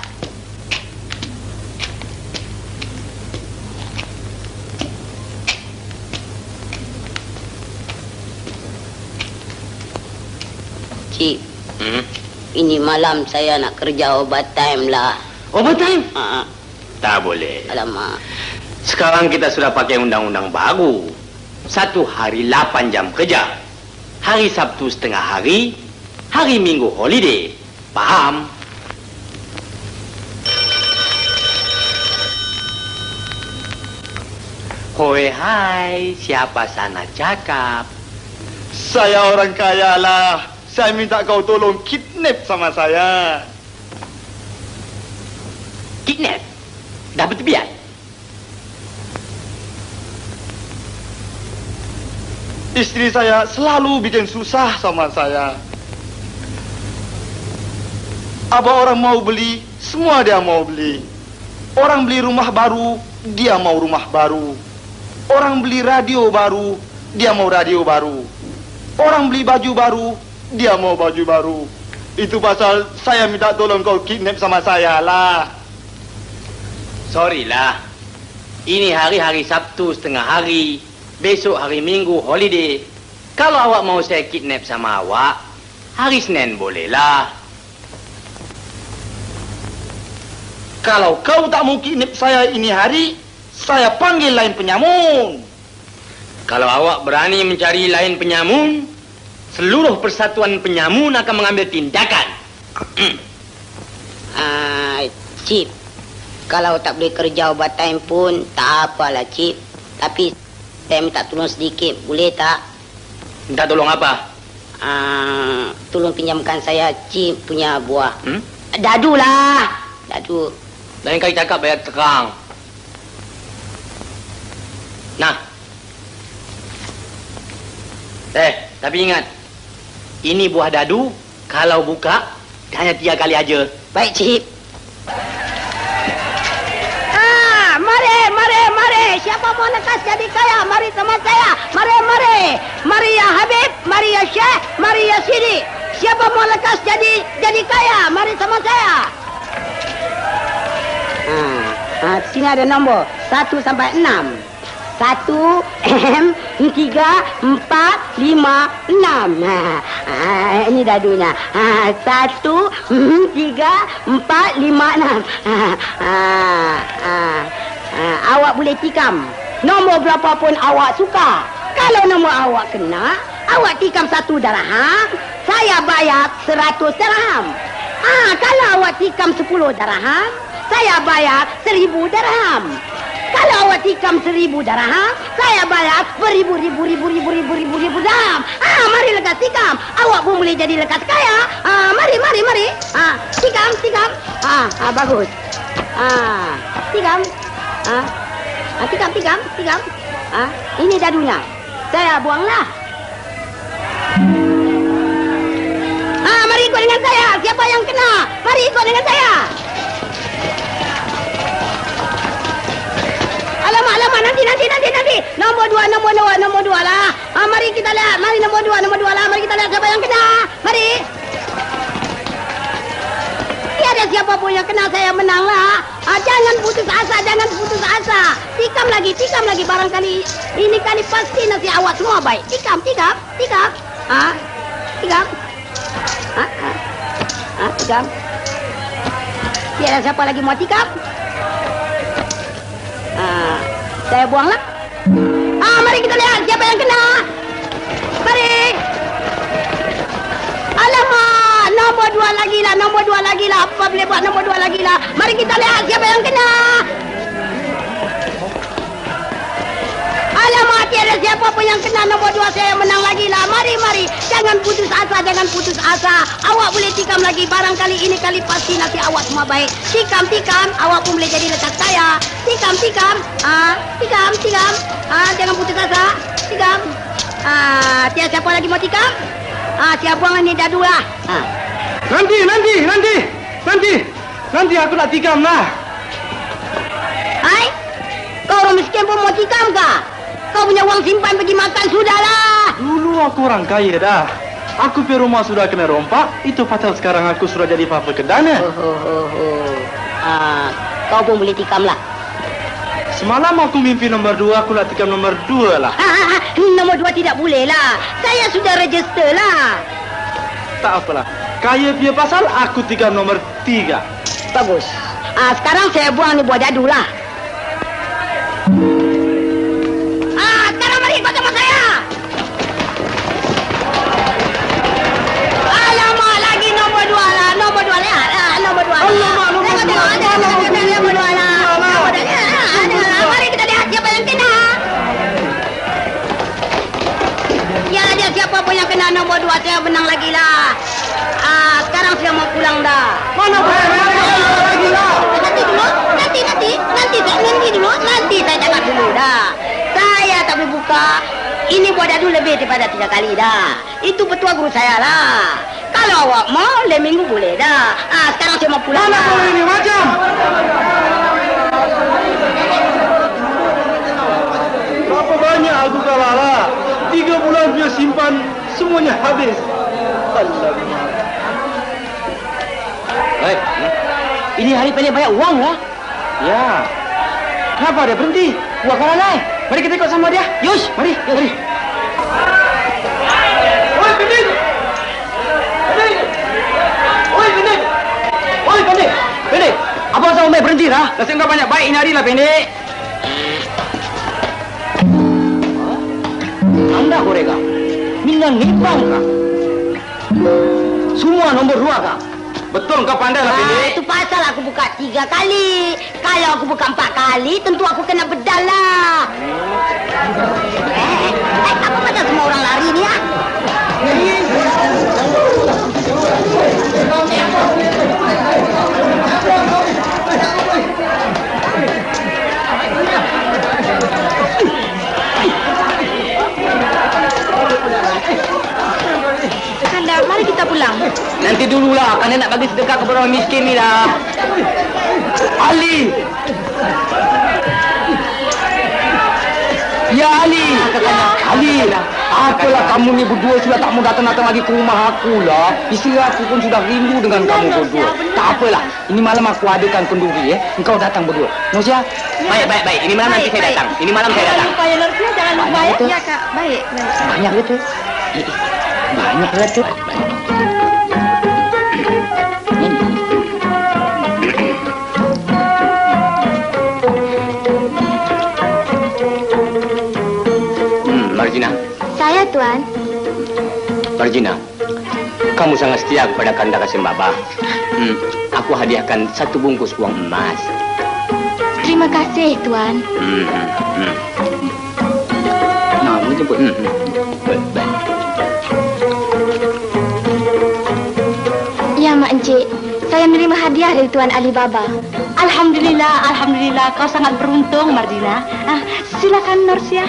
Cik, ini malam saya nak kerja overtime lah. Overtime? Tak boleh. Alamak. Sekarang kita sudah pakai undang-undang baru. 1 hari 8 jam kerja. Hari Sabtu setengah hari. Hari Minggu holiday. Faham? Hoi hai, siapa sana cakap? Saya orang kaya lah. Saya minta kau tolong kidnap sama saya. Kidnap? Dah bertebiat? Istri saya selalu bikin susah sama saya. Apa orang mau beli, semua dia mau beli. Orang beli rumah baru, dia mau rumah baru. Orang beli radio baru, dia mau radio baru. Orang beli baju baru, dia mau baju baru. Itu pasal saya minta tolong kau kidnap sama saya lah. Sorry lah. Ini hari-hari Sabtu setengah hari. Besok hari Minggu holiday. Kalau awak mau saya kidnap sama awak, hari Senin bolehlah. Kalau kau tak mau kidnap saya ini hari, saya panggil lain penyamun. Kalau awak berani mencari lain penyamun, seluruh persatuan penyamun akan mengambil tindakan. Cip, kalau tak boleh kerja overtime pun tak apalah, Cip. Tapi saya minta tolong sedikit, boleh tak? Minta tolong apa? Tolong pinjamkan saya Cip punya buah. Dadu lah. Dadu. Lain kali cakap bayar terang. Nah. Tapi ingat. Ini buah dadu. Kalau buka, hanya 3 kali aja. Baik, Cip. Mari. Siapa mau lekas jadi kaya? Mari sama saya. Mari ya Habib. Mari ya Syekh. Mari ya Sidi. Siapa mau lekas jadi kaya? Mari sama saya. Sini ada nombor 1 sampai 6. 1 3 4 5 6. Ini dadunya. 1 3 4 5 6. Awak boleh tikam nombor berapa pun awak suka. Kalau nombor awak kena, awak tikam 1 dirham, saya bayar 100 dirham. Kalau awak tikam 10 dirham, saya bayar 1000 dirham. Kalau awak tikam 1000 dirham, saya bayar beribu dirham. Mari lekas tikam. Awak pun boleh jadi lekas kaya. Mari. Tikam. Bagus. Tikam. Tikam. Ini dadunya. Saya buanglah. Mari ikut dengan saya. Siapa yang kena? Mari ikut dengan saya. Alamak, nanti. Nombor dua lah. Mari kita lihat. Mari nombor dua lah. Mari kita lihat siapa yang kena. Mari. Tiada siapa pun yang kena, saya menang lah. Jangan putus asa. Tikam lagi. Barangkali ini kali pasti nasi awak semua baik. Tikam. Tikam. Tiada siapa lagi mau tikam? Saya buanglah. Mari kita lihat siapa yang kena. Mari. Alamak, nombor dua lagi lah. Apa boleh buat nombor 2 lagi lah. Mari kita lihat siapa yang kena. Alamak, tiada siapa pun yang kena. Nombor 2 saya menang lagi lah. Mari. Jangan putus asa. Awak boleh tikam lagi. Barangkali ini kali pasti nanti awak semua baik. Tikam. Awak pun boleh jadi lekat saya. Tikam. Tikam. Jangan putus asa. Tikam. Tiada siapa lagi mau tikam? Siap buang ini dah 2 lah. Nanti aku nak tikam lah. Hai? Kau orang miskin pun mau tikam kah? Kau punya uang simpan pergi makan sudahlah. Dulu aku orang kaya dah. Aku pergi rumah sudah kena rompak. Itu pasal sekarang aku sudah jadi papa kedana. Kau pun boleh tikam lah. Semalam aku mimpi nombor 2, aku nak tikam nombor 2 lah. Nombor 2 tidak boleh lah. Saya sudah register lah. Tak apalah. Kaya punya pasal aku tikam nombor 3. Bagus. Sekarang saya buang ni buah dadu lah. Sekarang mari ikut sama saya. Alamak, lagi nombor 2 lah. Nombor 2 lah. Nombor 2 lah. Alamak, nombor 2. Nombor 2 lah. Mari kita lihat siapa yang kena. Ya, ada siapa pun yang kena nombor 2. Saya menang lagi lah. Sekarang saya mau pulang dah. Mana boleh lagi lah. Nanti saya jangan dulu dah. Saya tak boleh buka. Ini buat dadu lebih daripada 3 kali dah. Itu petua guru saya lah. Kalau awak mau, 5 minggu boleh dah. Sekarang saya mau pulang. Mana boleh ini macam? Berapa banyak aku kalah lah. 3 bulan punya simpan semuanya habis. Alamak. Baik. Ini hari pendek banyak uang lah. Ya. Kenapa dia berhenti? Buat kanan naik. Mari kita ikut sama dia. Yus, mari. Oi, pendek! Pendek. Apa asal Umar berhenti lah? Nasib kau banyak baik ini hari lah, pendek. Anda koreka. Minang nipang kah? Semua nombor 2 kah? Betul kau pandai lah, pendek. Itu pasal aku buka 3 kali. Kalau aku buka 4 kali, tentu aku kena bedal lah. Apa macam semua orang lari ni ya? Kanda, mari kita pulang. Nanti dululah, Kanda nak bagi sedekah kepada orang miskin ni dah. Ali! Ya Ali! Ali! Apalah kamu ni berdua sudah tak mau datang-datang lagi ke rumah aku lah. Isteri aku pun sudah rindu dengan kamu berdua. Tak apalah, ini malam aku adakan kenduri Engkau datang berdua. Nursia? Baik. Ini malam nanti saya datang. Ini malam saya datang. Jangan lupa ya Nursia, jangan lupa ya. Ya Kak, baik. Banyak gitu. Banyak lah tu. Marjina. Saya Tuan. Marjina, kamu sangat setia kepada Kanda Kasim Baba. Aku hadiahkan 1 bungkus uang emas. Terima kasih Tuan. Nama jemput. Baik. Ya Mak Encik, saya menerima hadiah dari Tuan Ali Baba. Alhamdulillah, kau sangat beruntung, Marjina. Silakan Nursia.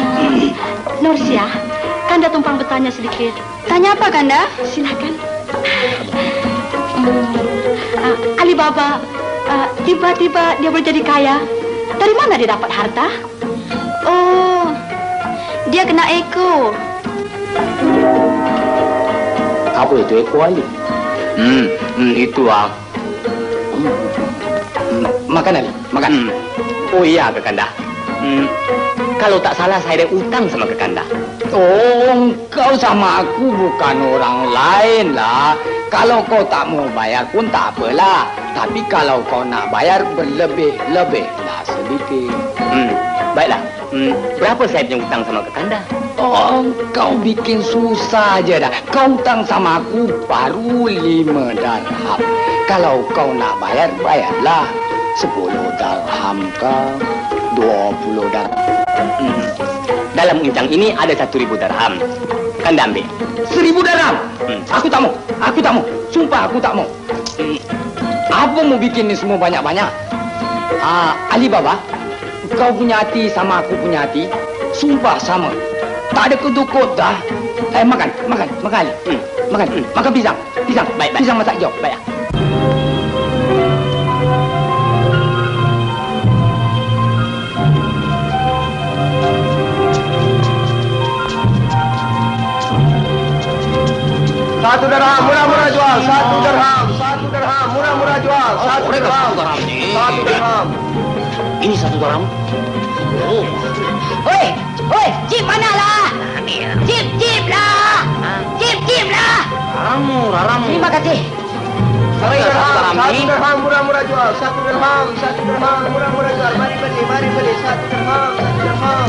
Nursia, Kanda tumpang bertanya sedikit. Tanya apa Kanda? Silakan. Alibaba, tiba-tiba dia menjadi kaya. Dari mana dia dapat harta? Oh, dia kena Eko. Apa itu Eko Ali? Itu Makan Ali, makan. Oh iya Kakanda. Kalau tak salah saya ada utang sama Kakanda. Oh, kau sama aku bukan orang lain lah. Kalau kau tak mau bayar pun tak apalah. Tapi kalau kau nak bayar berlebih-lebihlah sedikit. Baiklah. Berapa saya punya utang sama Kakanda? Oh, kau bikin susah aja dah. Kau utang sama aku baru 5 dirham. Kalau kau nak bayar, bayarlah. 10 dirham kau, 20 dirham. Dalam uncang ini ada 1.000 dirham. Kanda ambil. 1.000 dirham? Aku tak mau. Aku tak mau. Sumpah aku tak mau. Apa mau bikin ni semua banyak-banyak? Alibaba, kau punya hati sama aku punya hati. Sumpah sama. Tak ada kedukut dah. Makan Ali. Makan pisang. Baik. Pisang masak hijau. Baik. Satu dirham, murah-murah jual. 1 dirham, 1 dirham, murah-murah jual. 1 dirham, 1 dirham. Ini 1 dirham. Oh. Oi, Cip mana lah? Cip lah. Cip lah. Ramu. Terima kasih. 1 dirham, murah-murah jual. 1 dirham, murah-murah jual. Mari beli. 1 dirham, 1 dirham.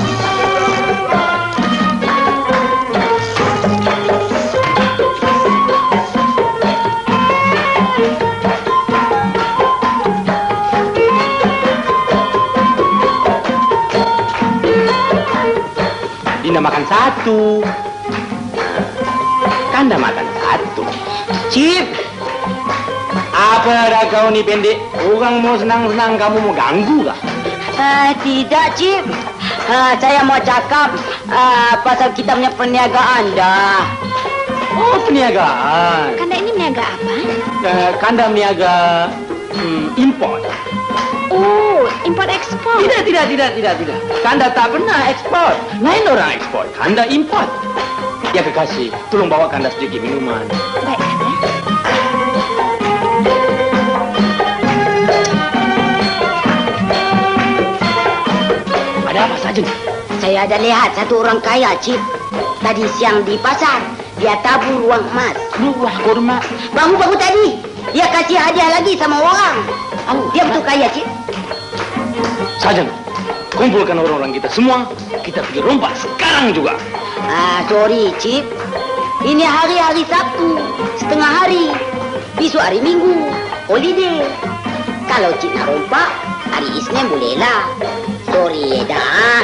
Dinda makan 1. Kanda makan 1. Cip, apa dah kau ni pendek? Orang mau senang-senang kamu mau ganggu kah? Tidak, Cip. Saya mau cakap pasal kita punya perniagaan dah. Oh, perniagaan. Kanda ini meniaga apa? Kanda meniaga import. Oh, import-ekspor. Tidak. Kanda tak pernah ekspor. Lain orang ekspor. Kanda import. Ya kekasih, tolong bawa Kanda sedikit minuman. Baik, Kanda. Ada apa saja ni? Saya ada lihat satu orang kaya, Cip. Tadi siang di pasar, dia tabur uang emas. Keluar korma. Baru tadi, dia kasih hadiah lagi sama orang. Dia betul kaya, Cip. Saja, kumpulkan orang-orang kita semua. Kita pergi rompak sekarang juga. Sorry, Cip. Ini hari-hari Sabtu, setengah hari. Besok hari Minggu, holiday. Kalau Cip nak rompak, hari Isnin bolehlah. Sorry, dah.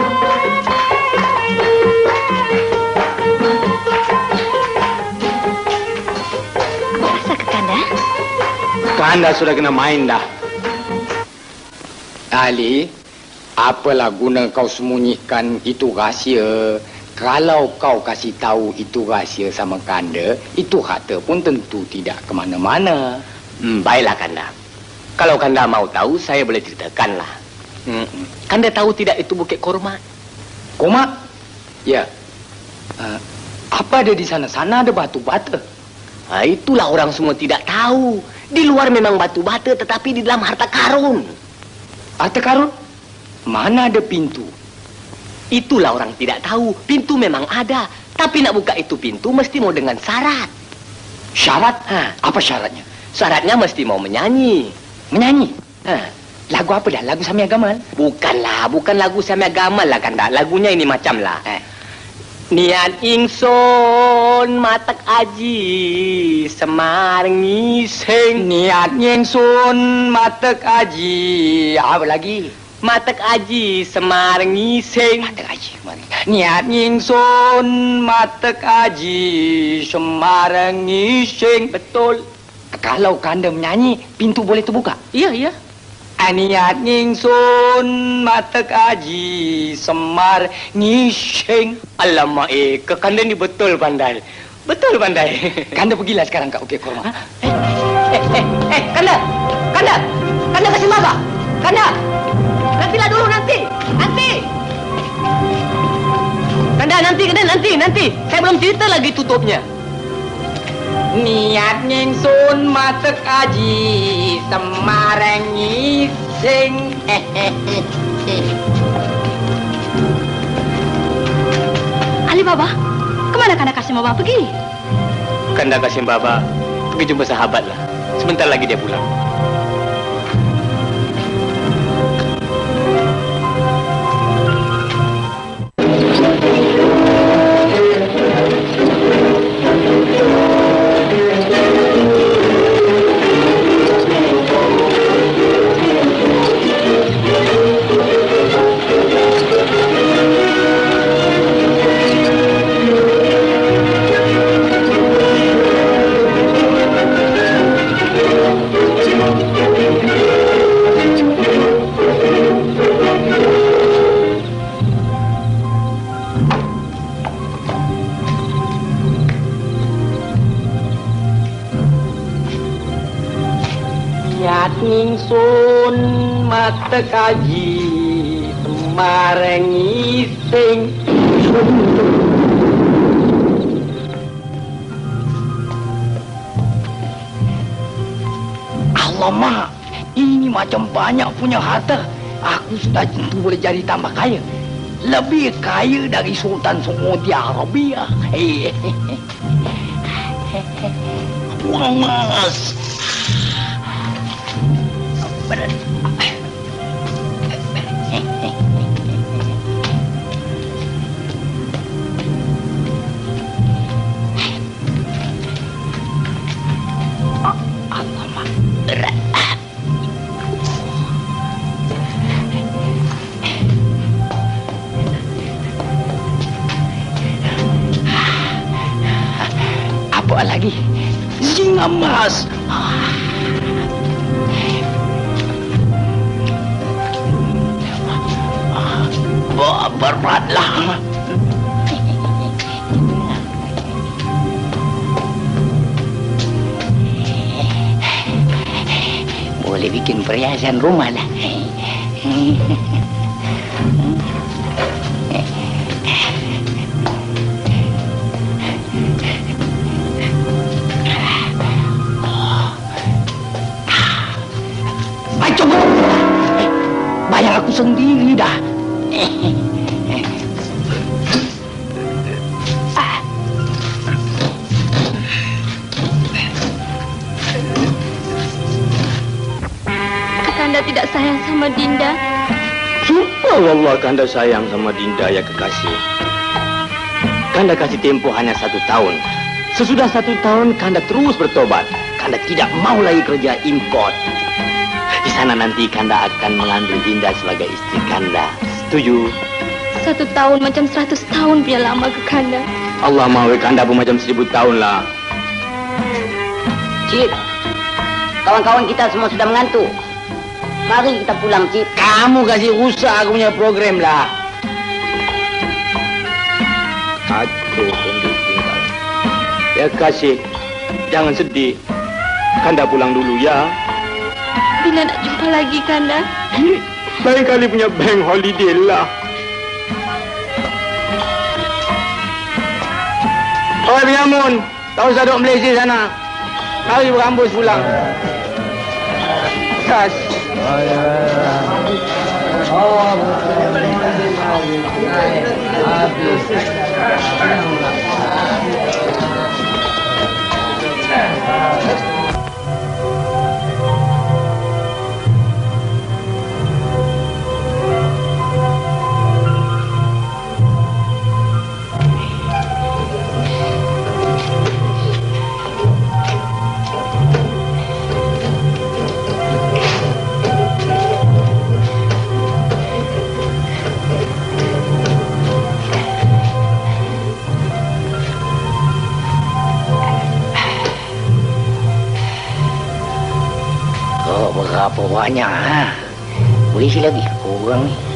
Rasa ke Kanda? Kanda sudah kena main dah. Ali, apalah guna kau sembunyikan itu rahsia? Kalau kau kasih tahu itu rahsia sama Kanda, itu harta pun tentu tidak ke mana-mana. Baiklah Kanda. Kalau Kanda mau tahu, saya boleh ceritakanlah. Kanda tahu tidak itu Bukit Korma? Korma? Ya. Apa ada di sana? Sana ada batu bata. Itulah orang semua tidak tahu. Di luar memang batu bata, tetapi di dalam harta karun. Harta karun? Mana ada pintu? Itulah orang tidak tahu. Pintu memang ada. Tapi nak buka itu pintu mesti mau dengan syarat. Syarat? Apa syaratnya? Syaratnya mesti mau menyanyi. Menyanyi? Lagu apa dah? Lagu Samia Gamal? Bukanlah. Bukan lagu Samia Gamal lah Kanda. Lagunya ini macam lah. Niat ingsun matek aji Semar ngising. Niat ingsun matek aji. Apa lagi? Matek aji Semar ngising. Matek aji mari. Niat ingsun matek aji Semar ngising. Betul. Kalau Kanda menyanyi, pintu boleh terbuka? Iya. Niat ingsun matek aji Semar ngising. Alamak, Kanda ni betul pandai. Betul pandai. Kanda pergilah sekarang kat Bukit Kurma. Kanda! Kanda! Kanda kasih Baba! Kanda! Nantilah dulu, nanti! Kanda, nanti! Saya belum cerita lagi tutupnya. Niat nyingsun matek aji Semarang ngising. Ali Baba, kemana Kanda Kasim Baba pergi? Kanda Kasim Baba pergi jumpa sahabat lah. Sebentar lagi dia pulang. Ingsun mata kaji Semarang ngising. Alamak, ini macam banyak punya harta. Aku sudah tentu boleh jadi tambah kaya. Lebih kaya dari Sultan Saudi Arabia. Uang mas. Apa lagi? Singa emas. Beratlah. Boleh bikin perhiasan rumah lah. Cukup. Bayar aku sendiri dah. Kanda tidak sayang sama Dinda. Subhanallah, Kanda sayang sama Dinda ya kekasih. Kanda kasih tempoh hanya 1 tahun. Sesudah 1 tahun, Kanda terus bertobat. Kanda tidak mau lagi kerja import. Di sana nanti Kanda akan mengambil Dinda sebagai istri Kanda. Setuju? 1 tahun macam 100 tahun punya lama ke Kanda. Allah mahu Kanda pun macam 1000 tahun lah. Cip, kawan-kawan kita semua sudah mengantuk. Mari kita pulang, Cip. Kamu kasih rusak aku punya program lah. Aduh, tinggal. Ya kasih, jangan sedih. Kanda pulang dulu ya. Bila nak jumpa lagi, Kanda? Lain kali punya bank holiday lah. Oi, Benyamun, tak usah duduk Malaysia sana. Mari berambus pulang. Kas. Berapa banyak, ha? Boleh isi lagi? Kurang ni.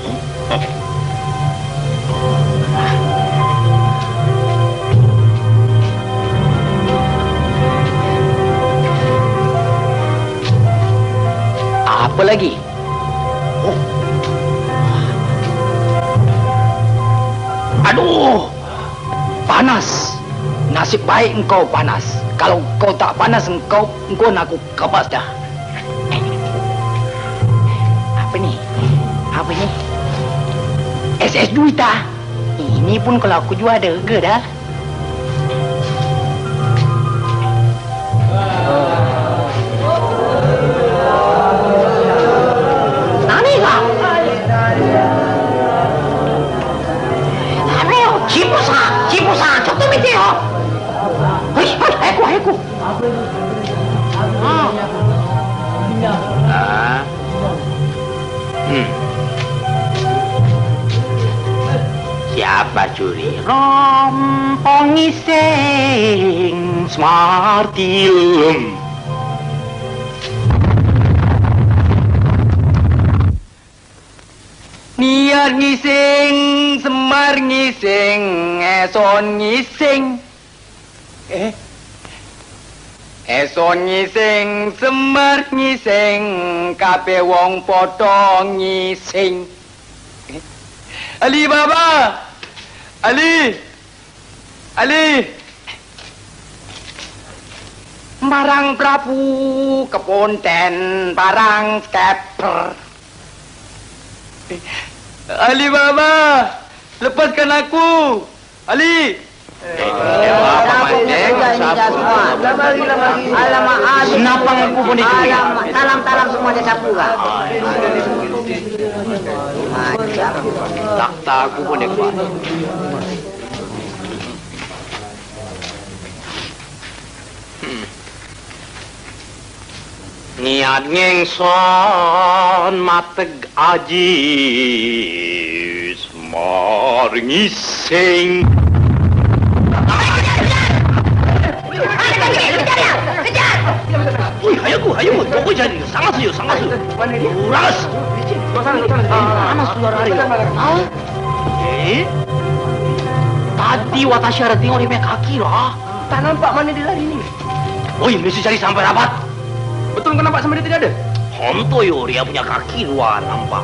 lagi. Oh. Aduh, panas. Nasib baik engkau panas. Kalau kau tak panas, engkau nak aku kebas dah. Apa ni? SS Duita. Ini pun kalau aku jual ada harga dah. Nani kah? Cipusa, contoh miti ho. Aku. Siapa curi? Rompong ngising smartilum. Niat ngising, semar ngising, eson ngising. Eson ngising, semar ngising, kabeh wong padha ngising. Ali Baba! Ali! Barang Prabu keponten, barang scaper. Ali Baba! Lepaskan aku! Ali! Alamak, senapang aku pun itu. Talam semua dia sapu kah? Tak aku pun dia kuat. Niat ngengson mateg aji semar ngising. Ayo, tunggu jadi. Sangat sejuk. Uras. Panas sudah hari. Tadi Watashi ada tengok dia punya kaki lah. Tak nampak mana dia lari ni. Oi, mesti cari sampai dapat. Betul kau nampak sama dia tidak ada? Honto yo, dia punya kaki luar nampak.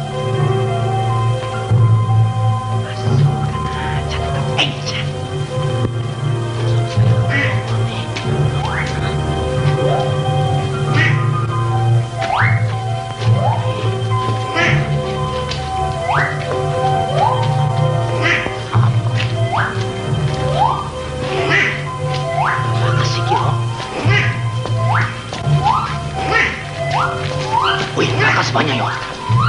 Banyak ya.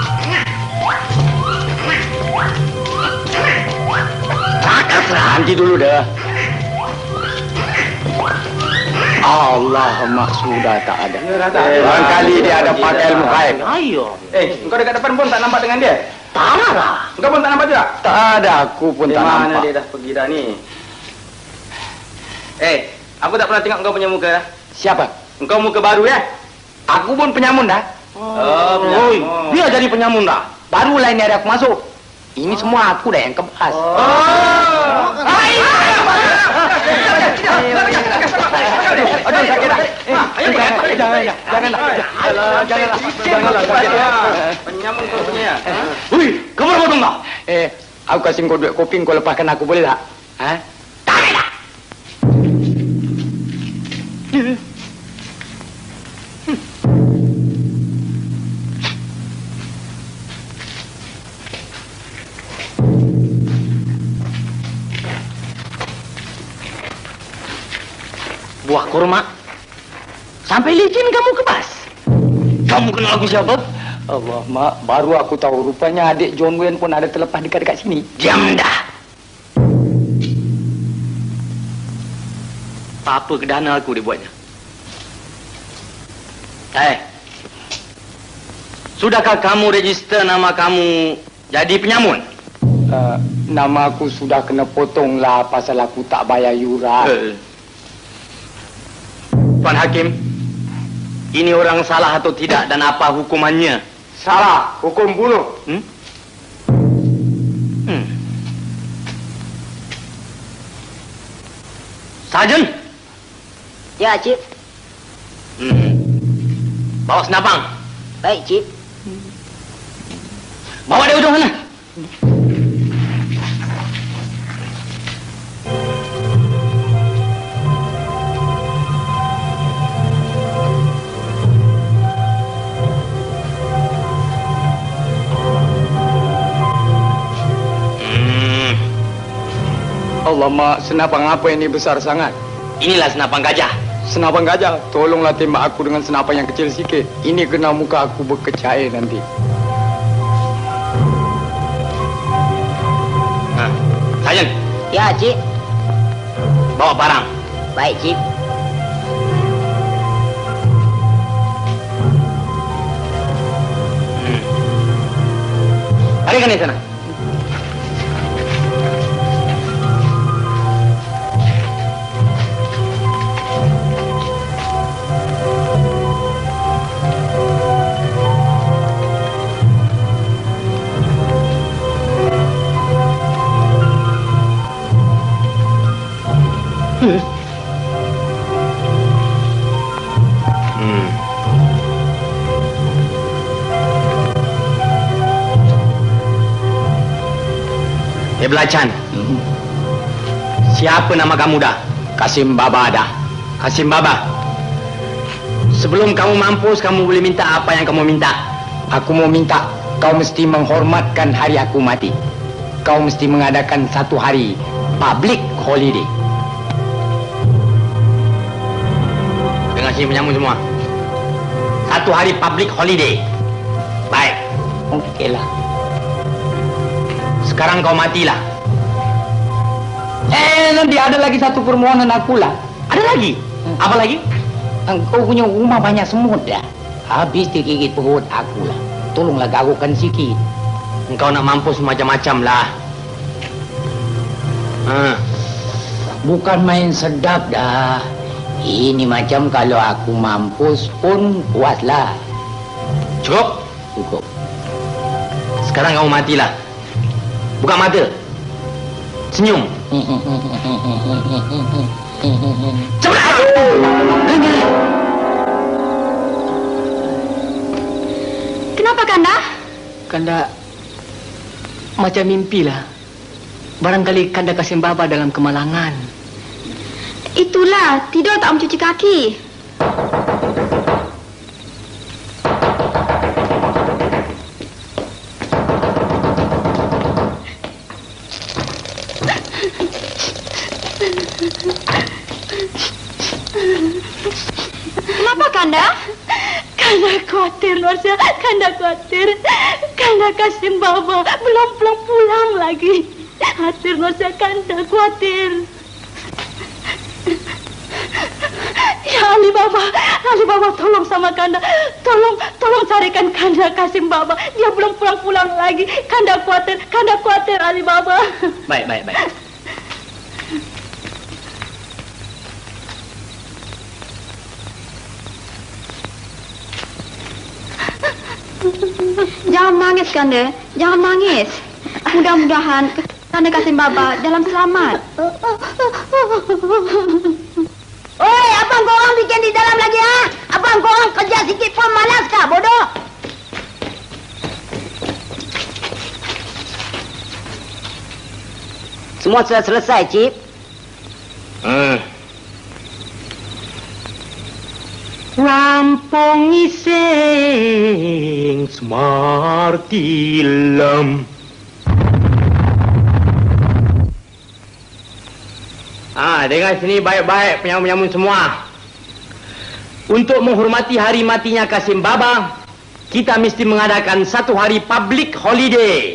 Nanti dulu dah. Allah mak sudah tak ada. Barangkali dia ada pakai ilmu gaib. Ayo. Engkau dekat depan pun tak nampak dengan dia? Tak ada. Engkau pun tak nampak juga? Tak ada, aku pun tak nampak. Mana dia dah pergi dah ni? Aku tak pernah tengok engkau punya muka dah. Siapa? Engkau muka baru ya? Aku pun penyamun dah. Penyamun. Dia jadi penyamun dah. Baru lain ada aku masuk. Ini semua aku dah yang kebas. Aduh, sakit dah. Janganlah. Penyamun kau punya ya? Hui, kau potong tak? Aku kasih kau duit kopi, kau lepaskan aku boleh tak? Tak ada. Buah kurma. Sampai licin kamu kebas. Kamu kenal aku siapa? Allah, mak, baru aku tahu. Rupanya adik John Wayne pun ada terlepas dekat-dekat sini. Diam dah. Apa kedana aku dia buatnya? Sudahkah kamu register nama kamu jadi penyamun? Nama aku sudah kena potong lah pasal aku tak bayar yuran. Tuan Hakim, ini orang salah atau tidak dan apa hukumannya? Salah, hukum bunuh. Sarjan? Ya, Cip. Bawa senapang. Baik, Cip. Bawa dia ujung sana. Alamak, senapang apa ini besar sangat? Inilah senapang gajah. Senapang gajah, tolonglah tembak aku dengan senapang yang kecil sikit. Ini kena muka aku berkecah air nanti. Sarjan. Ya, Cip. Bawa barang. Baik, Cip. Tarik di sana. Belacan. Siapa nama kamu dah? Kasim Baba dah. Kasim Baba. Sebelum kamu mampus, kamu boleh minta apa yang kamu minta. Aku mau minta kau mesti menghormatkan hari aku mati. Kau mesti mengadakan satu hari public holiday. Dengar sini penyamun semua. Satu hari public holiday. Baik. Okeylah. Sekarang kau matilah. Nanti ada lagi satu permohonan aku lah. Ada lagi? Apa lagi? Engkau punya rumah banyak semut dah. Habis digigit perut aku lah. Tolonglah gagukan sikit. Engkau nak mampus macam-macam lah. Bukan main sedap dah. Ini macam kalau aku mampus pun puaslah. Cukup? Cukup. Sekarang kamu matilah. Buka mata. Senyum. Cepat! Kenapa, Kanda? Kanda macam mimpilah. Barangkali Kanda Kasim Baba dalam kemalangan. Itulah, tidur tak mencuci kaki. Kenapa, Kanda? Kanda khawatir, Norsia. Kanda khawatir. Kanda Kasim Baba belum pulang lagi. Khawatir, Norsia. Kanda khawatir. Ya Ali Baba tolong sama Kanda. Tolong carikan Kanda Kasim Baba. Dia belum pulang lagi. Kanda khawatir Ali Baba. Baik. Jangan nangis, Kanda. Jangan nangis. Mudah-mudahan Kanda Kasim Baba dalam selamat. Oi, abang korang bikin di dalam lagi, ha? Abang korang kerja sikit pun malas kah, bodoh? Semua sudah selesai, Cip. Rampung ising smartilem. Dengar sini baik-baik penyamun-penyamun semua. Untuk menghormati hari matinya Kasim Baba, kita mesti mengadakan satu hari public holiday.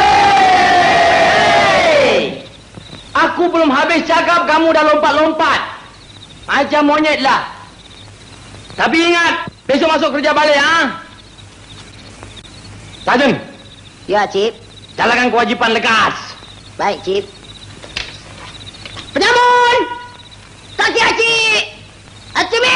Yeay! Aku belum habis cakap, kamu dah lompat-lompat. Macam monyet lah. Tapi ingat, besok masuk kerja balik, ha? Sarjan. Ya, Cip. Jalankan kewajipan lekas. Baik, Cip. Penyamun! Kaki Haji! Haji!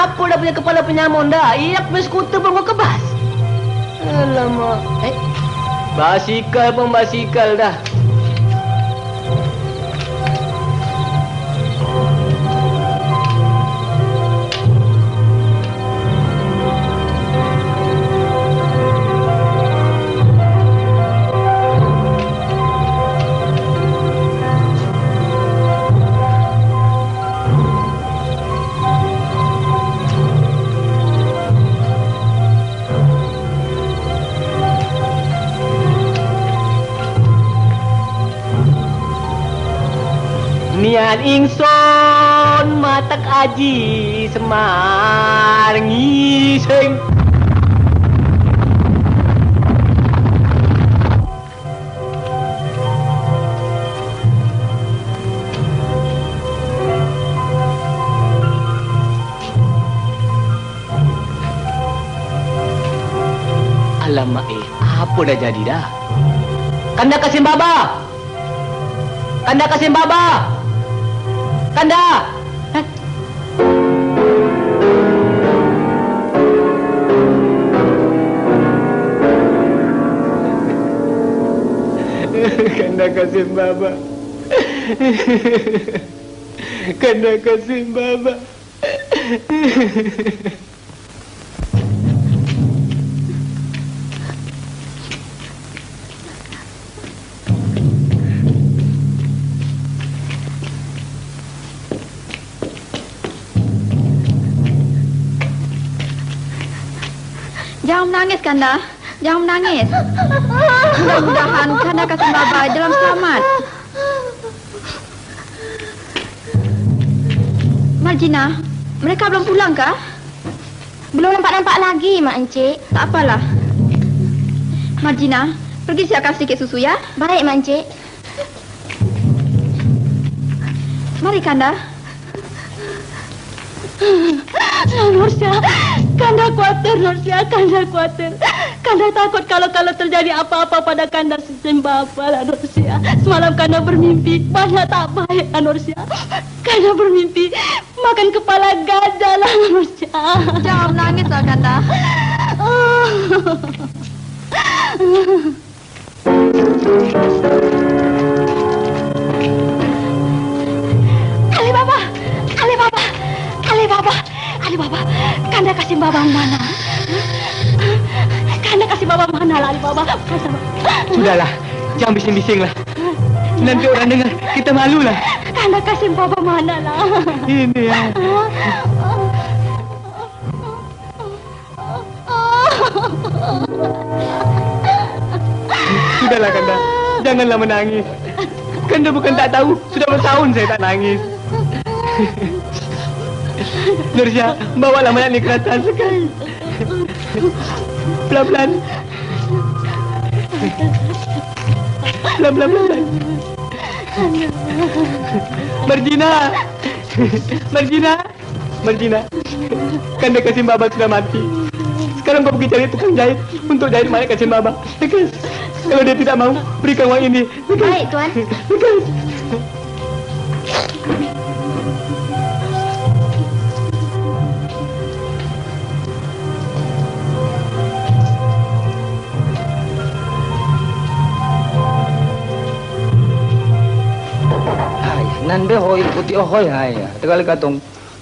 Apa dah punya kepala penyamun dah? Ia punya skuter pun mau kebas. Alamak. Basikal pun basikal dah. Niat ingsun matak aji semar ngising. Alamak apa dah jadi dah? Kanda Kasim Baba! Kanda Kasim Baba! Kanda! Kanda Kasim Baba. Kanda Kasim Baba. Jangan menangis, Kanda. Jangan menangis. Mudah-mudahan Kanda Kasim Baba dalam selamat. Marjina, mereka belum pulang kah? Belum nampak-nampak lagi, Mak Encik. Tak apalah. Marjina, pergi siapkan sedikit susu ya. Baik, Mak Encik. Mari, Kanda. Nursia, Kanda khawatir, Nursia, Kanda khawatir. Kanda takut kalau terjadi apa-apa pada Kanda Kasim Baba lah, Nursia. Semalam Kanda bermimpi banyak tak baik lah, Nursia. Kanda bermimpi makan kepala gajah lah, Nursia. Jangan menangis lah, Kanda. Alibaba, Alibaba, Alibaba, Alibaba. Kanda Kasim Baba mana? Kanda Kasim Baba mana lah, Alibaba? Sudahlah, jangan bising-bising lah. Nanti orang dengar, kita malu lah. Kanda Kasim Baba mana lah? Ini ya. Sudahlah Kanda, janganlah menangis. Kanda bukan tak tahu, sudah bertahun saya tak nangis. Nursia, bawalah mayat ni ke atas sekali. Pelan-pelan. Pelan-pelan. Marjina. Marjina. Marjina. Kanda Kasim Baba sudah mati. Sekarang kau pergi cari tukang jahit untuk jahit mayat Kasim Baba. Lekas. Kalau dia tidak mau, berikan wang ini. Lekas. Baik, Tuan. Lekas. Nan be hoi putih hoi hai. Tegal katong.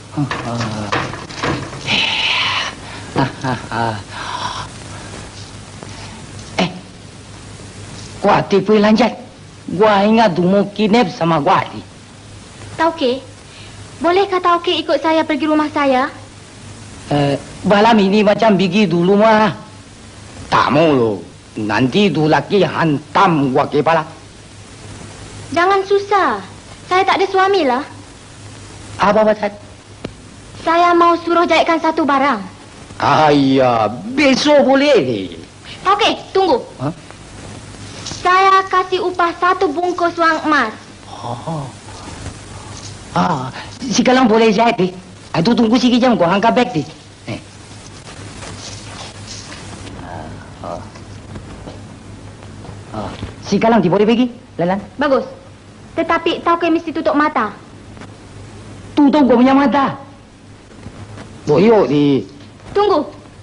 Kuati pun lanjat. Gua ingat dumo kinep sama Guati. Tauke, bolehkah Tauke ikut saya pergi rumah saya? Malam ini macam bigi dulu mah. Tak mau lo. Nanti tu laki hantam gua kepala. Jangan susah. Saya tak ada suami lah. Apa pasal? Saya mau suruh jahitkan satu barang. Ayah, besok boleh. Okey, tunggu. Huh? Saya kasih upah 1 bungkus wang emas. Sekarang boleh jahit deh. Itu tunggu sikit jam, gua angkat beg deh. Sekarang boleh pergi, Lalan? Bagus. Tetapi Tauke mesti tutup mata. Tutup gua punya mata. Boyok ni. Tunggu.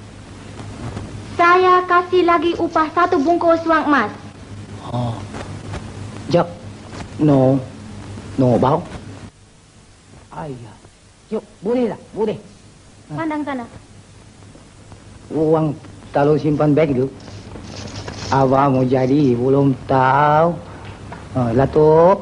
Saya kasih lagi upah 1 bungkus wang emas. Oh. Jap. No. No, bau. Ayah. Yuk, boleh tak? Boleh. Pandang sana. Uang taruh simpan beg tu. Abah mau jadi belum tahu. Latuk.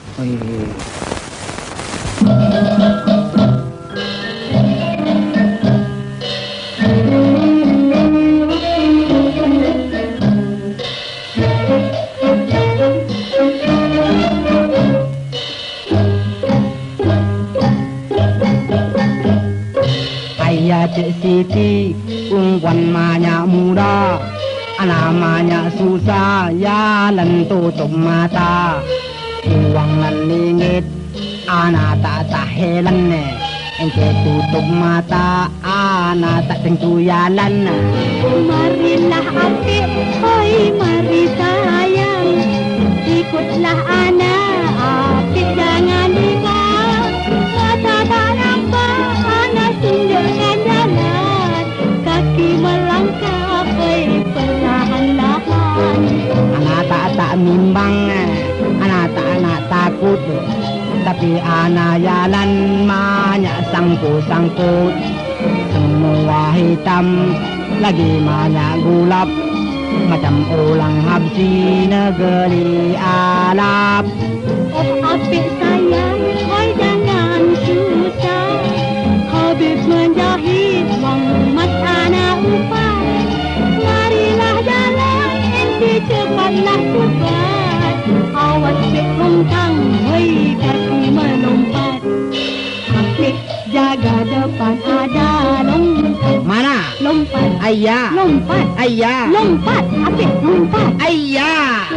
Ayah Cik Siti, perempuan banyak muda, namanya susah, jalan tutup mata. Uang dan ringgit, anak tak heran. Engke tutup mata, anak tak tentu jalan. Marilah adik, hoi mari sayang, ikutlah anak, adik jangan dibuang. Mata tak nampak, anak tunjukkan jalan, kaki melangkah, perlahan-lahan. Anak tak mimbang, anak tak takut, tapi anak jalan banyak sangkut-sangkut. Semua hitam, lagi banyak gulap, macam orang habsi negeri Arab. Oh apik sayang, hoi jangan susah, habis menjahit wang emas anak upah. Marilah jalan, enti cepatlah cepat, awas beg longkang, hoi kaki melompat. Apik jaga depan ada lompat. Mana? Lompat. Ayah. Lompat. Ayah. Lompat. Apik lompat. Ayah.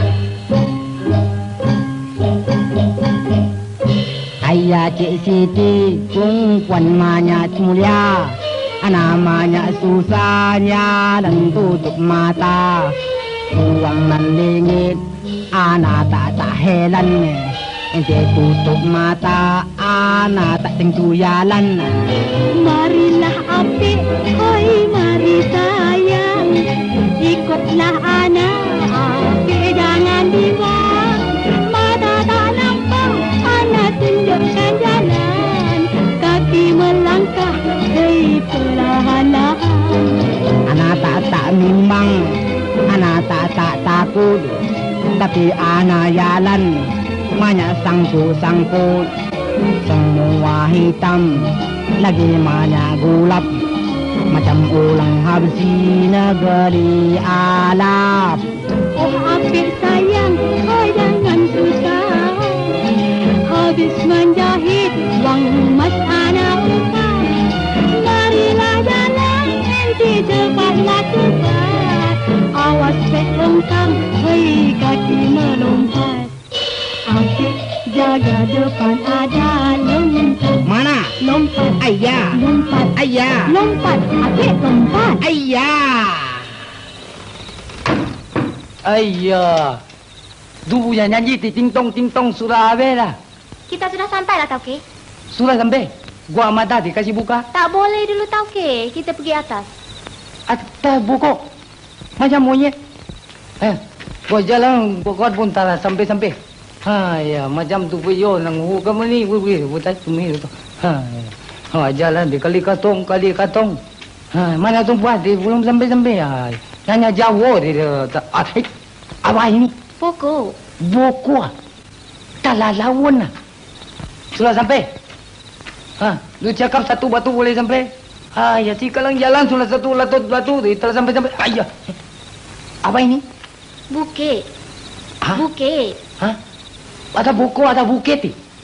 Ayah Cik Siti, perempuan banyak mulia, namanya susahnya dan tutup mata. Uang dan ringgit, anak tak heran. Ente tutup mata, anak tak tentu jalan. Marilah apik, hoi mari sayang, ikutlah anak, apik jangan dibuang. Mata tak nampak, anak tunjukkan jalan, kaki melangkah, hei perlahan-lahan. Anak tak mimbang, anak tak takut, tapi anak jalan banyak sangkut-sangkut. Semua hitam, lagi banyak gulap, macam orang habsi negeri Arab. Oh apik sayang, hoi jangan susah, habis menjahit wang emas anak upah. Marilah jalan, enti cepatlah cepat, awas beg longkang, hoi kaki melompat. Apik jaga depan ada lompat. Mana? Lompat. Ayah. Lompat. Ayah. Lompat. Apik lompat. Ayah. Ayah. Dulu yang nyanyi ting-tong sudah habis dah. Kita sudah sampai lah Tauke. Sudah sampai. Gua mata dikasih buka. Tak boleh dulu Tauke, kita pergi atas. Atas buku. Macam monyet. Gua jalan, gua kuat pun tak sampai-sampai. Ya, macam tu puyo nang kamu ni, buat cumi tu. Jalan di kali katong. Mana tu buat dia belum sampai. Hanya jauh dia. Apa ini? Pokok. Buku. Tak lawan. Sudah sampai. Lu cakap satu batu boleh sampai. Ya, si kalau jalan sudah satu batu dia tak sampai. Ayah. Apa ini? Bukit. Bukit. Ada buku, ada bukit.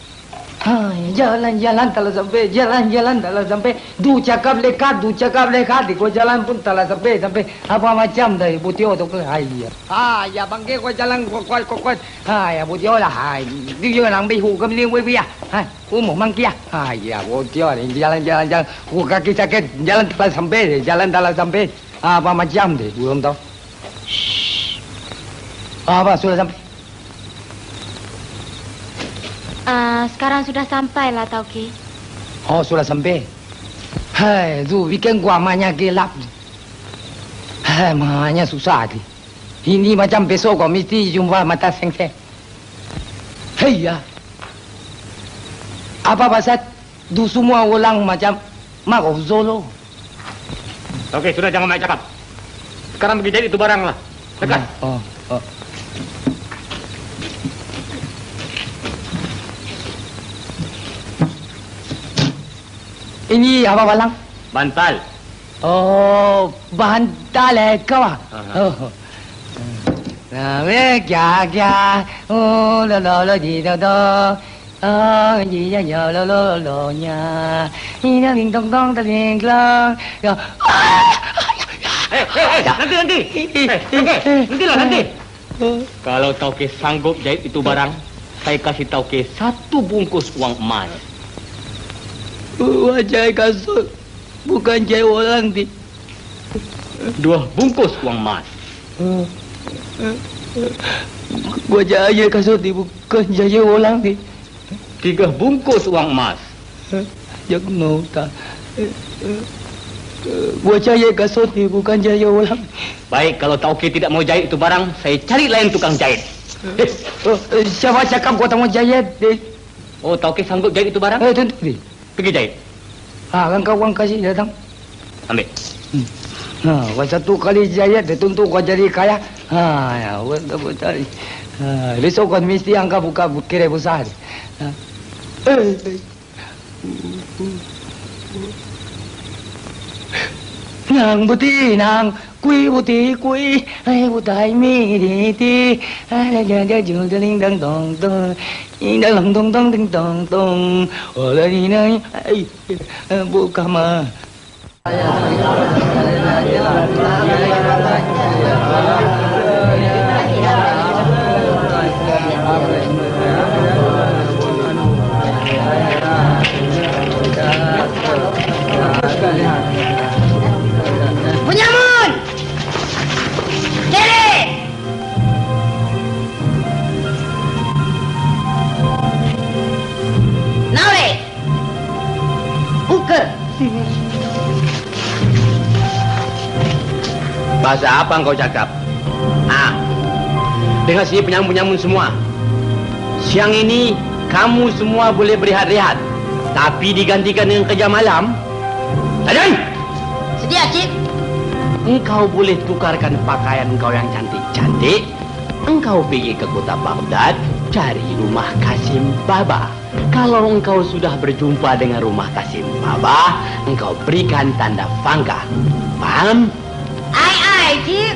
Jalan tak sampai. Jalan tak sampai. Du cakap lekat. Kau jalan pun tak sampai. Apa macam dah butio tu ke? Ya bangke kau jalan kuat. Ya butio lah. Dia nang bihu kami liang wei ya. Ku mau mangkia. Ya butio ni jalan. Ku kaki sakit. Jalan tak sampai. Apa macam dah? Belum tahu. Apa sudah sampai? Sekarang sudah sampai lah Tauke. Oh sudah sampai. Hai, tu bikin gua mahnya gelap. Hai, mahnya susah ni. Ini macam besok kau mesti jumpa mata seng-seng. Hei ya. Apa pasal tu semua orang macam mak Zolo? Okey, sudah jangan banyak cakap. Sekarang pergi jahit itu barang lah. Dekat. Oh. Ini apa balang? Bantal. Oh, bantal kau ah. Oh. Name kya oh la di da ah ji ya lo nya ina ding dong dong da ding lang ya Nanti. Kalau Tauke sanggup jahit itu barang, saya kasih Tauke 1 bungkus uang emas. Wajah kasut bukan jahit orang di 2 bungkus uang emas. Gua jaya kasut di bukan jaya orang di 3 bungkus uang emas. Jangan nota. Gua jaya kasut di bukan jaya orang. Baik, kalau Tauke tidak mau jahit itu barang, saya cari lain tukang jahit. Siapa cakap gua tak mau jahit? Oh, Tauke sanggup jahit itu barang? Tentu di. Pergi jahit. Kan kawan kasih datang. Ambil. Gua 1 kali jahit, dia tentu gua jadi kaya. Ya, betul. Besok kau mesti angkat buka kira besar. Nang buti nang kui buti kui ai butai mi di ti ai ja ja ju de ling dang dong dong in da long dong dong ding dong dong o la ni nai ai buka ma Bunyamun! Kiri! Naure! Buka! Bahasa apa engkau cakap? Dengar sini penyamun-penyamun semua. Siang ini kamu semua boleh berehat-rehat. Tapi digantikan dengan kerja malam. Sajan! Sedia, Cik. Engkau boleh tukarkan pakaian engkau yang cantik-cantik. Engkau pergi ke kota Baghdad, cari rumah Kasim Baba. Kalau engkau sudah berjumpa dengan rumah Kasim Baba, engkau berikan tanda fangka. Faham? Ai, Cik.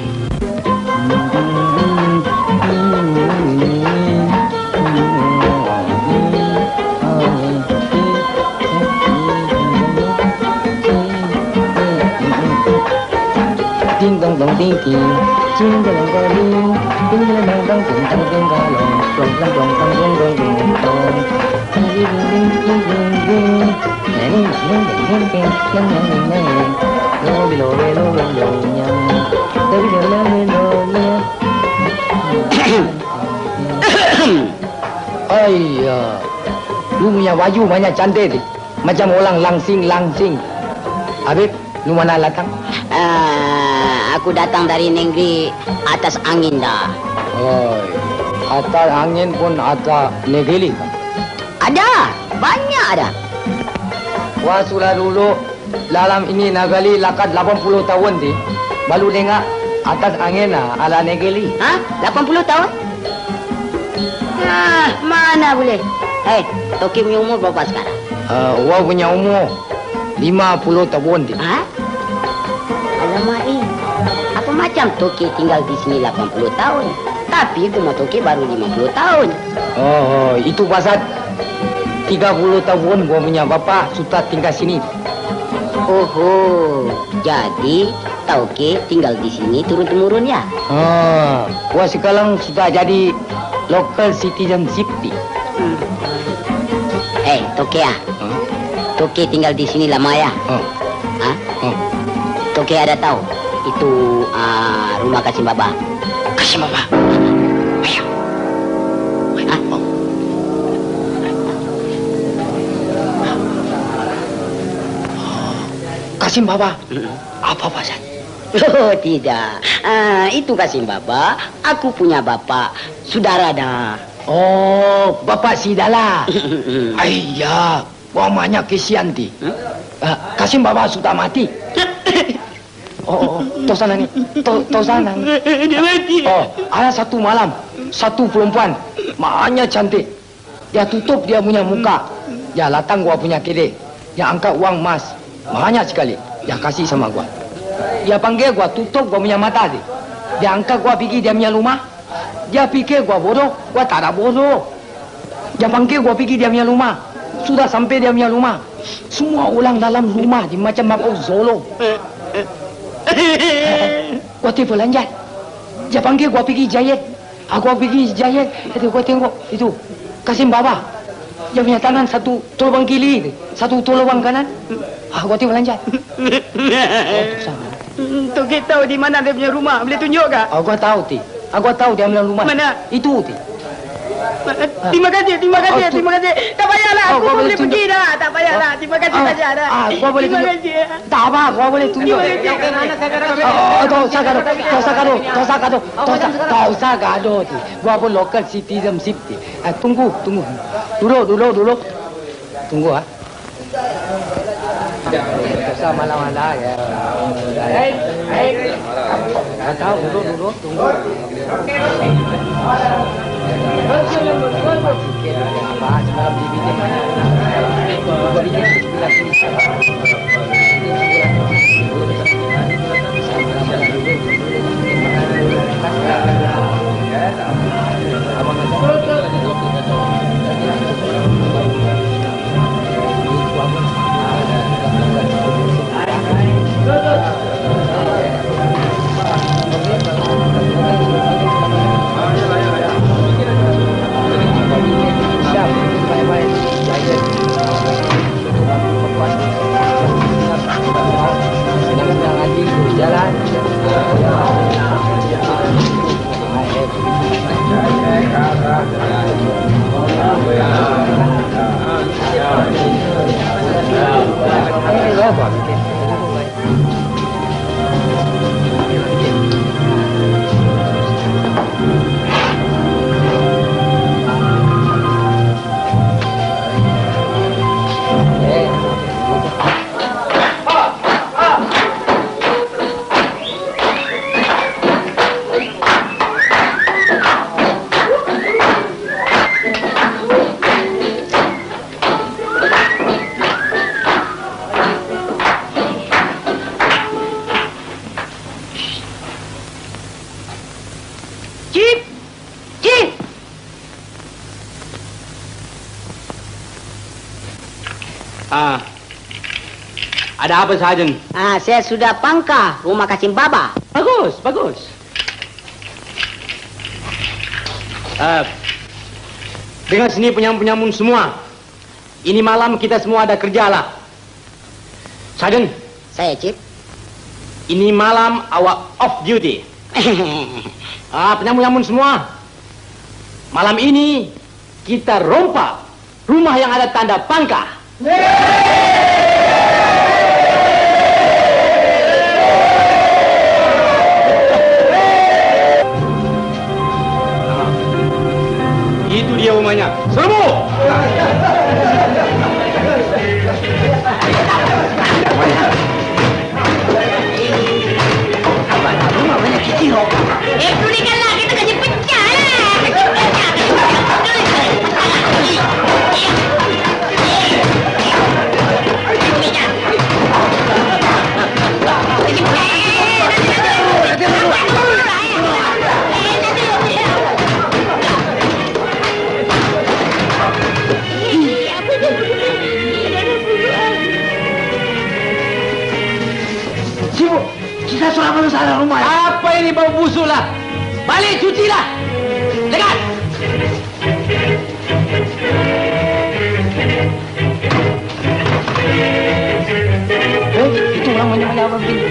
Ding dong dong ding ding, jing dong dong ding, ding dong dong dong ding dong ding dong dong dong dong dong dong dong dong dong. Ding ding ding ding ding ding, ding ding ding ding ding, ding ding ding ding. Lo lo lo lo lo nyam, lo lo lo lo lo. Ayah, lu punya baju banyak cantik ni, macam orang langsing. Habib, lu mana datang? Aku datang dari negeri atas angin dah. Oh, atas angin pun ada negeri kan? Ada, banyak ada. Wah, sudah dulu dalam ini negeri lakat 80 tahun di, baru dengar atas angin ada negeri. 80 tahun? Mana boleh? Toki punya umur berapa sekarang? Wah punya umur 50 tahun di. Alamak apa macam Toki tinggal di sini 80 tahun, tapi rumah Toki baru 50 tahun. Oh, itu pasal 30 tahun gua punya bapak sudah tinggal sini. Oh, jadi Toki tinggal di sini turun-temurun ya? Gua sekarang sudah jadi local citizenship di. Toki Toki tinggal di sini lama ya? Toki ada tahu itu rumah Kasim Baba. Kasim Baba. Ayo. Kasim Baba. Apa Pak? Oh, tidak. Itu Kasim Baba. Aku punya bapak. Saudara dah. Oh, Bapak Sidala. Ayah, wamanya kesian ti. Kasim Baba sudah mati. Oh, toh sana ni. Toh sana ni. Dia mati. Oh, ada satu malam, satu perempuan, makanya cantik. Dia tutup dia punya muka. Dia latang gua punya kedai. Dia angkat uang emas, banyak sekali. Dia kasih sama gua. Dia panggil gua tutup gua punya mata dia. Dia angkat gua pergi dia punya rumah. Dia pikir gua bodoh, gua tak ada bodoh. Dia panggil gua pergi dia punya rumah. Sudah sampai dia punya rumah. Semua orang dalam rumah dia macam mau zolo. Gua tipu lanjat. Dia panggil gua pergi jahit. Aku pergi jahit. Jadi gua tengok itu Kasim Baba. Dia punya tangan satu tolong kiri, satu tolong kanan. Gua tipu lanjat. Tok kita tahu di mana dia punya rumah. Boleh tunjuk ke? Gua tahu ti. Aku tahu dia punya rumah. Mana? Itu ti. Terima kasih. Tak payahlah, aku boleh pergi dah. Tak payahlah. Terima kasih saja dah. Gua boleh tunjuk. Tak apa, gua boleh tunjuk. Tak usah gaduh ti. Gua pun local citizenship ti. Tunggu. Dulu. Tunggu ah. Tak usah malah-malah ya. Tahu dulu tunggu. Ada apa Sarjan? Saya sudah pangkah rumah Kasim Baba. Bagus. Dengan sini penyamun semua. Ini malam kita semua ada kerja lah. Sarjan. Saya, Cip. Ini malam awak off duty. Penyamun semua. Malam ini kita rompak rumah yang ada tanda pangkah. Itu dia rumahnya. Serbu! Rumahnya kecil. Tulikanlah, kita kasih pecah lah. Kita sudah masalah rumah. Apa ini bau busuk lah? Balik cuci lah. Lekat. Itu orang banyak abang begini.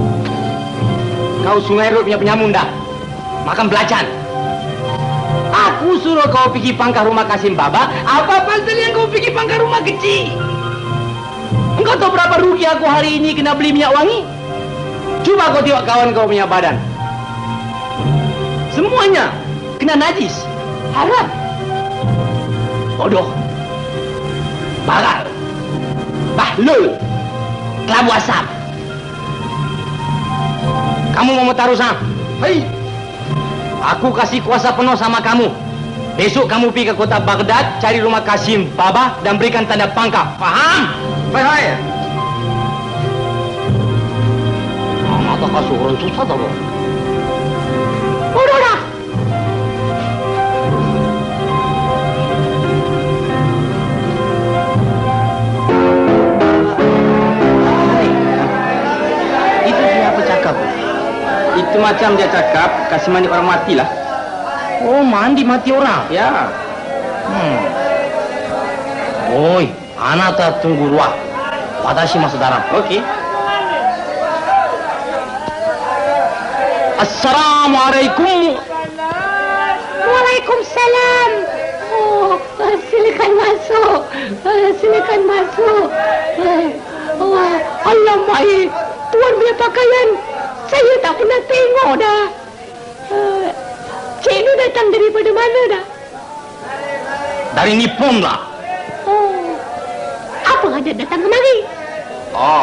Kau Sungai Road punya penyamun dah. Makan belacan. Aku suruh kau pergi pangkal rumah Kasim Baba. Apa pasal yang kau pergi pangkal rumah kecil? Engkau tahu berapa rugi aku hari ini kena beli minyak wangi? Cuba kau tengok kawan kau punya badan. Semuanya kena najis. Haram. Bodoh. Baral. Bahlul. Kelabu asam. Kamu mau taruh sana? Hei. Aku kasih kuasa penuh sama kamu. Besok kamu pergi ke kota Baghdad, cari rumah Kasim Baba dan berikan tanda pangkat. Faham? Baik. Mata kasih orang susah tak? Bodoh dah. Itu siapa cakap? Itu macam dia cakap, kasih mandi orang mati lah. Oh, mandi mati orang? Ya. Oi, anak tak tunggu ruang. Watashi masuk dalam. Okey. Assalamualaikum. Waalaikumsalam. Oh, silakan masuk. Silakan masuk. Oh, Allah baik. Tuan punya pakaian saya tak pernah tengok dah. Cik Nur datang daripada mana dah? Dari Nippon lah. Oh, apa hajat datang kemari? Oh,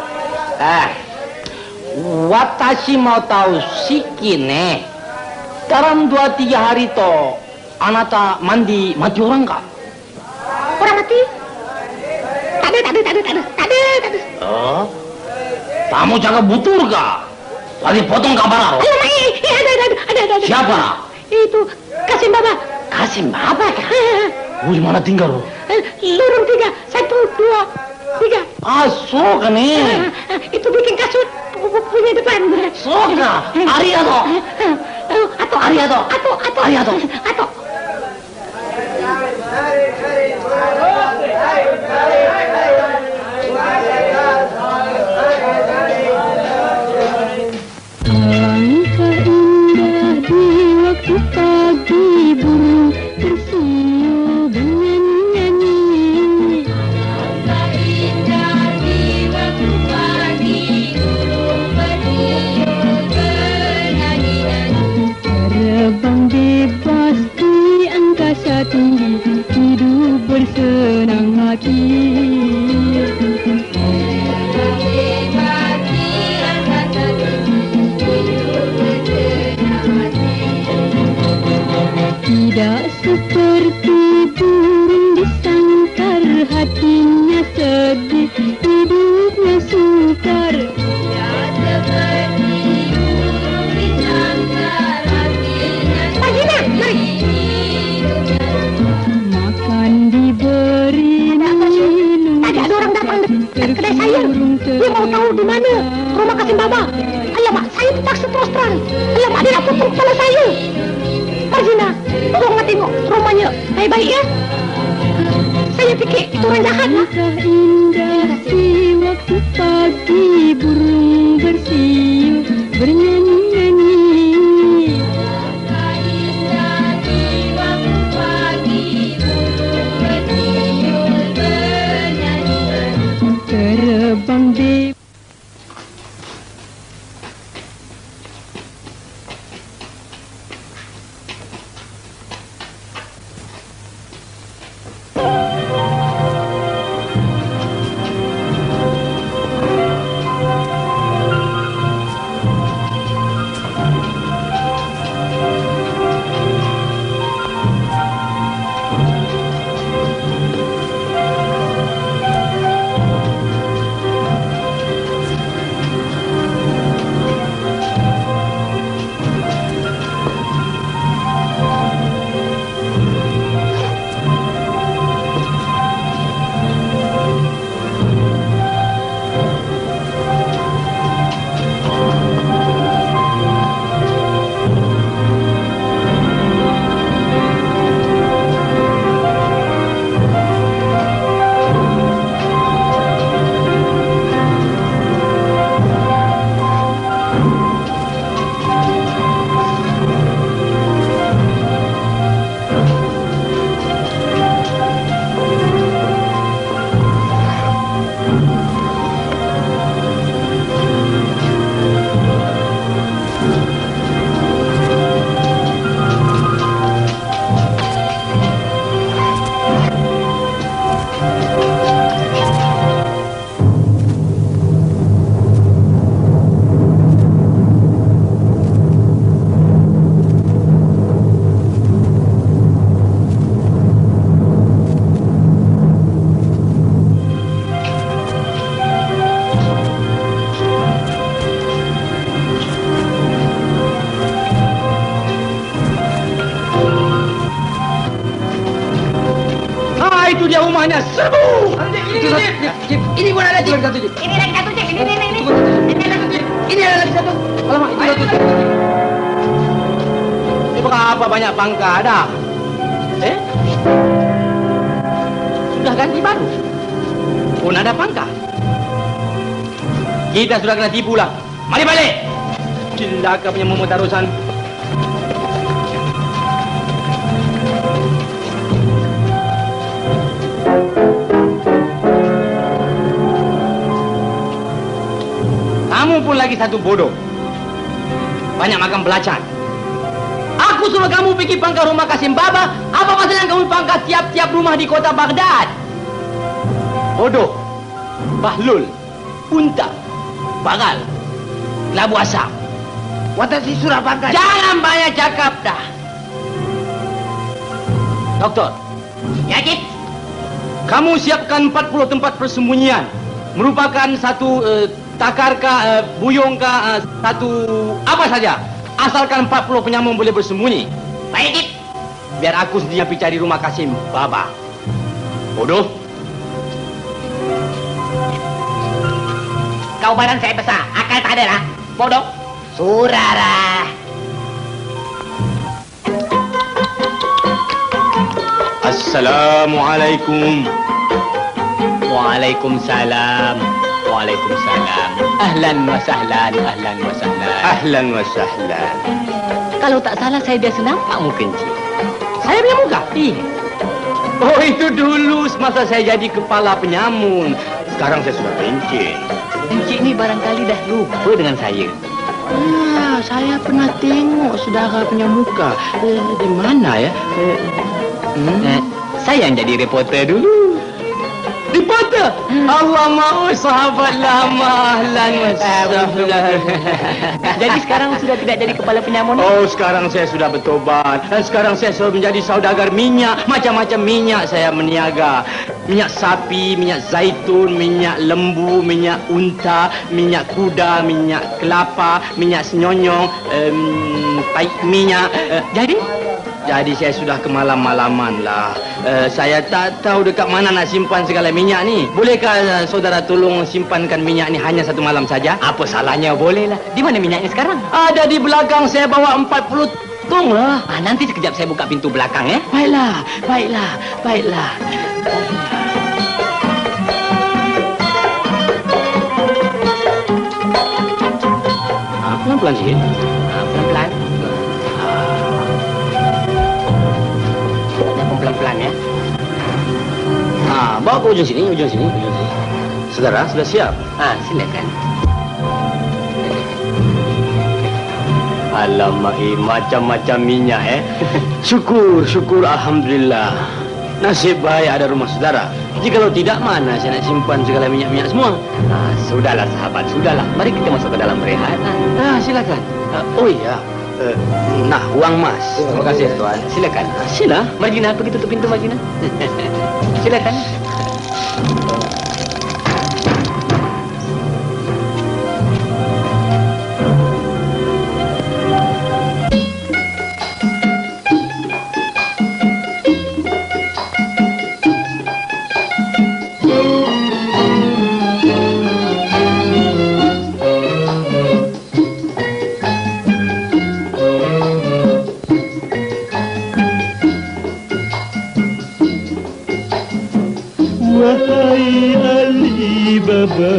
watashi mau tahu sikit ne. Dalam 2-3 hari tu, anak tak mati orang kah? Orang mati? Tak ada. Oh, kamu cakap betul kah? Lagi potong kabar. Ada. Siapa? Itu Kasim Baba. Kasim Baba kah? Di mana tinggal lo? Lorong 3, 1, 2, 3. Sok ni. Itu bikin kasut punya depan. Sok kah? Arigato. Ato. Alangkah indah di waktu pagi burung tersiul bernyanyi. Alangkah indah di waktu pagi burung tersiul bernyanyi. Terbang bebas di angkasa tinggi, hidup bersenang hati. Tidak seperti burung di sangkar, hatinya sedih, hidupnya sukar. Tidak seperti burung di sangkar, hatinya sedih. Makan diberi minum. Tadi ada orang datang dekat kedai saya. Dia mau tahu di mana rumah Kasim Baba. Alamak, saya terpaksa terus terang. Alamak, dia nak potong kepala saya. Marjina, tolonglah tengok rumahnya baik-baik ya. Saya fikir itu orang jahat lah. Indah di waktu pagi burung bersiul bernyanyi-nyanyi. Indah di waktu pagi burung bersiul bernyanyi-nyanyi. Terbang di semuanya serbu. Ini pun ada, Cik. Ini lagi satu, Cik. Ini. Ini ada lagi satu. Alamak, itu satu. Ini bukan apa banyak pangkah dah. Sudah ganti baru. Pun ada pangkah. Kita sudah kena tipu lah. Mari balik. Cilaka punya memutarusan. Kamu pun lagi satu bodoh. Banyak makan belacan. Aku suruh kamu pergi pangkah rumah Kasim Baba. Apa masalah kamu pangkah tiap-tiap rumah di kota Baghdad? Bodoh, bahlul, unta, bagal, labu asam. Watasi surah pangkat. Jangan banyak cakap dah. Doktor. Ya, Cik. Kamu siapkan 40 tempat persembunyian. Merupakan satu takarkah, buyungkah, satu apa saja. Asalkan 40 penyambung boleh bersembunyi. Baik, Cik. Biar aku sendiri yang pergi cari rumah Kasim Baba. Bodoh. Kau badan saya besar. Akal tak ada lah. Bodoh. Surara. Assalamualaikum. Waalaikumsalam. Waalaikumsalam. Ahlan wa sahlan, ahlan wa sahlan. Ahlan wa sahlan. Kalau tak salah saya biasa nampak muka Encik. Saya punya muka? Iya. Oh, itu dulu semasa saya jadi kepala penyamun. Sekarang saya sudah pencin. Encik ni barangkali dah lupa dengan saya. Ah, saya pernah tengok saudara punya muka. Di mana ya? Saya yang jadi reporter dulu. Reporter? Allah mahu sahabat lama. Ahlan wa sahlan. Jadi sekarang sudah tidak jadi kepala penyamun? Oh, sekarang saya sudah bertobat. Dan sekarang saya sudah menjadi saudagar minyak. Macam-macam minyak saya meniaga. Minyak sapi, minyak zaitun, minyak lembu, minyak unta, minyak kuda, minyak kelapa, minyak senyonyong, tai minyak. Jadi saya sudah kemalam-malaman lah. Saya tak tahu dekat mana nak simpan segala minyak ni. Bolehkah saudara tolong simpankan minyak ni hanya satu malam saja? Apa salahnya, bolehlah. Di mana minyaknya sekarang? Ada di belakang, saya bawa 40 tong lah. Nanti sekejap saya buka pintu belakang ya. Baiklah, baiklah, baiklah. Pelan-pelan sikit. Pelan-pelan. Pelan-pelan ya. Bawa ke ujung sini, ujung sini. Saudara, sudah siap? Silakan. Alamak, macam-macam minyak Syukur, alhamdulillah. Nasib baik ada rumah saudara. Jikalau tidak, mana saya nak simpan segala minyak-minyak semua? Sudahlah sahabat, sudahlah. Mari kita masuk ke dalam berehat. Silakan. Oh iya, nah, uang mas. Terima kasih tuan. Silakan. Sila. Margina, pergi tutup pintu Margina. Silakan. Wahai Alibaba,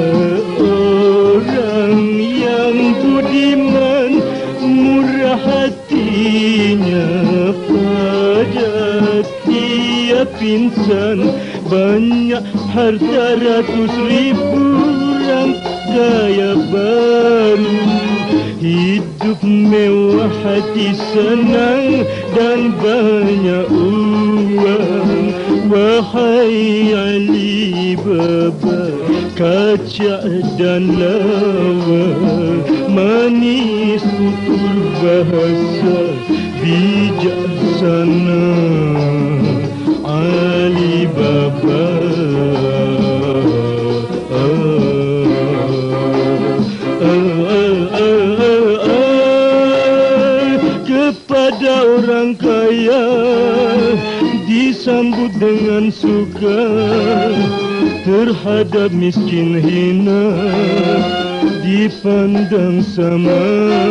orang yang budiman, murah hatinya, pada tiap insan, banyak harta 100.000 orang kaya baru, hidup mewah, hati senang dan banyak uang. Wahai Alibaba, kaca dan lawa, manis tutur bahasa, bijaksana. Alibaba, kepada orang kaya disambut sambut dengan suka terhadap miskin hina dipandang sama.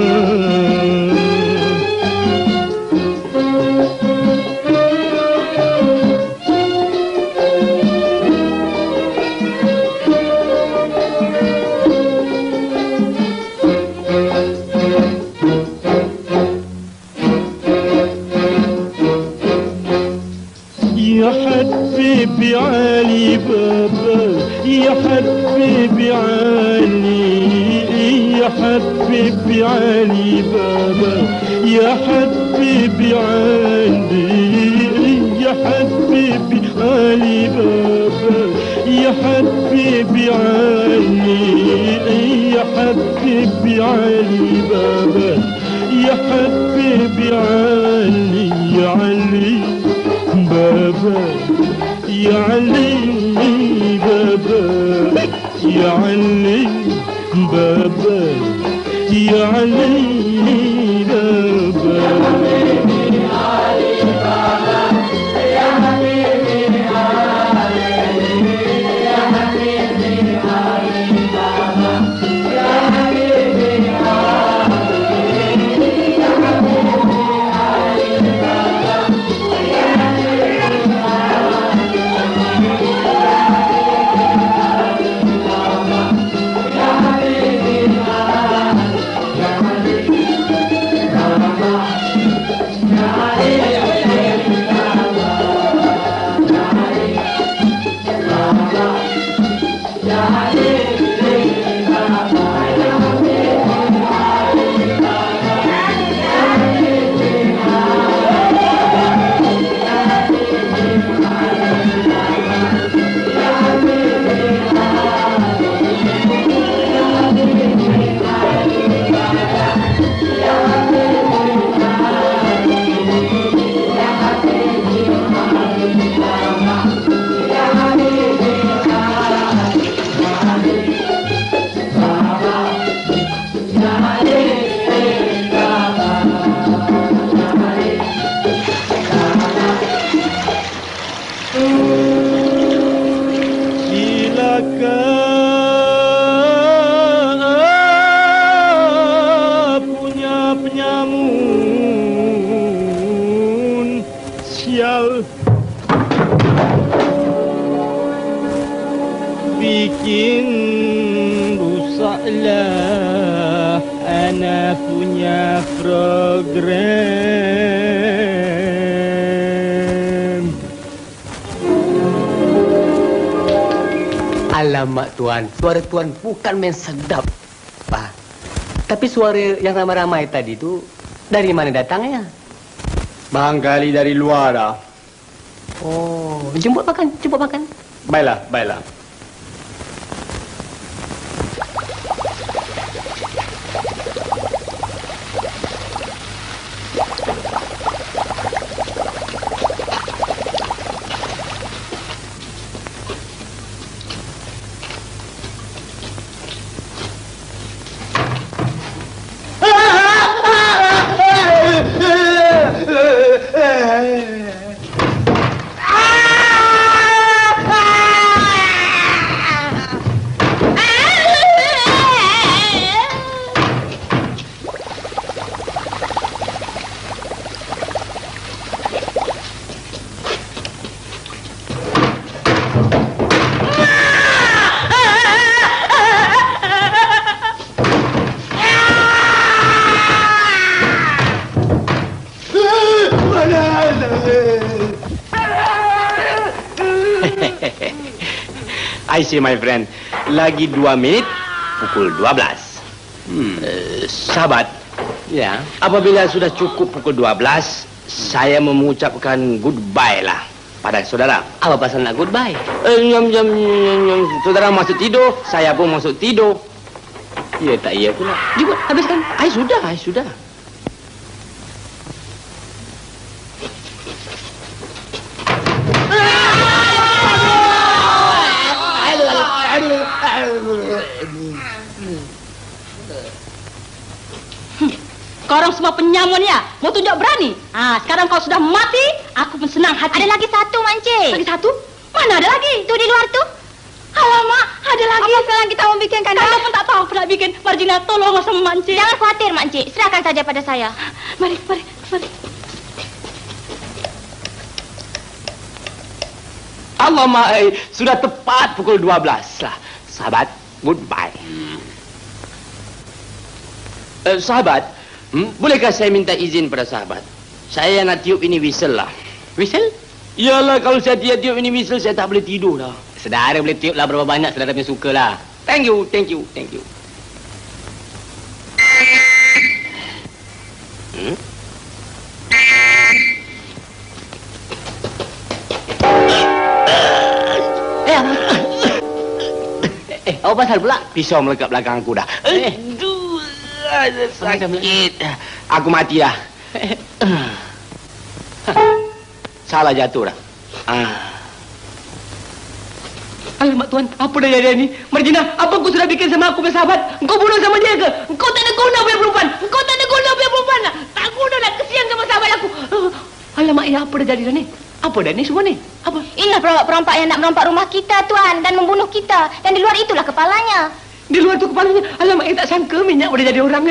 يا حبيبي علي بابا يا حبيبي علي يا حبيبي علي بابا يا حبيبي علي يا حبيبي علي بابا يا حبيبي علي يا حبيبي علي بابا يا حبيبي علي يا علي بابا يا علي بابا يا علي بابا يا علي بابا bikin rusaklah anak punya program. Alamak Tuan, suara Tuan bukan main sedap. Tapi suara yang ramai-ramai tadi tu dari mana datangnya? Barangkali dari luar dah. Oh, jemput makan, jemput makan. Baiklah, baiklah. I see my friend. Lagi 2 minit, pukul 12. Sahabat, ya. Apabila sudah cukup pukul 12, saya mengucapkan goodbye lah pada saudara. Apa pasal nak goodbye? Saudara masuk tidur, saya pun masuk tidur. Ya tak iya pula. Juga habiskan. I sudah. Korang semua penyamun ya? Mau tunjuk berani? Sekarang kau sudah mati, aku pun senang hati. Ada lagi satu, Mak Encik. Lagi satu? Mana ada lagi? Tu di luar tu. Alamak, ada lagi. Apa sekarang kita mau bikin, Kanda? Kanda pun tak tahu apa nak bikin. Margina, tolong sama Mak Encik. Jangan khawatir, Mak Encik. Serahkan saja pada saya. Mari. Alamak, sudah tepat pukul 12 lah. Sahabat, goodbye. Sahabat, bolehkah saya minta izin pada sahabat? Saya nak tiup ini whistle lah. Whistle? Iyalah, kalau saya tiup ini whistle, saya tak boleh tidur dah. Saudara boleh tiup lah berapa banyak saudara punya suka lah. Thank you. Apa pasal pula? Pisau melekat belakang aku dah. Sakit. Aku mati dah. Salah jatuh dah. Alamak Tuan, apa dah jadi ni? Margina, apa kau sudah bikin sama aku bersahabat? Kau bunuh sama dia ke? Kau tak ada guna punya perempuan. Tak guna nak kesian sama sahabat aku. Alamak, ya apa dah jadi dah ni? Apa dah ni semua ni? Apa? Inilah perompak yang nak merompak rumah kita, Tuan, dan membunuh kita. Dan di luar itulah kepalanya. Di luar tu kepalanya. Alamak, tak sangka minyak boleh jadi orangnya.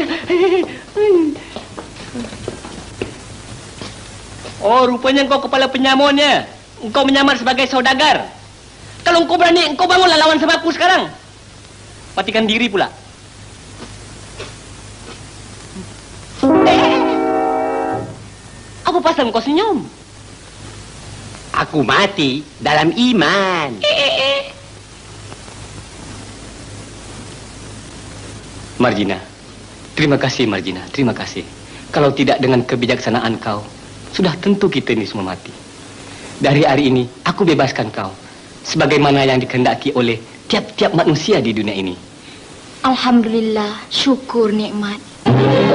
Oh, rupanya kau kepala penyamunnya. Engkau menyamar sebagai saudagar. Kalau engkau berani, engkau bangunlah lawan sama aku sekarang. Matikan diri pula. Apa pasal engkau senyum? Aku mati dalam iman. Margina, terima kasih Margina, terima kasih. Kalau tidak dengan kebijaksanaan kau, sudah tentu kita ini semua mati. Dari hari ini, aku bebaskan kau. Sebagaimana yang dikehendaki oleh tiap-tiap manusia di dunia ini. Alhamdulillah, syukur nikmat.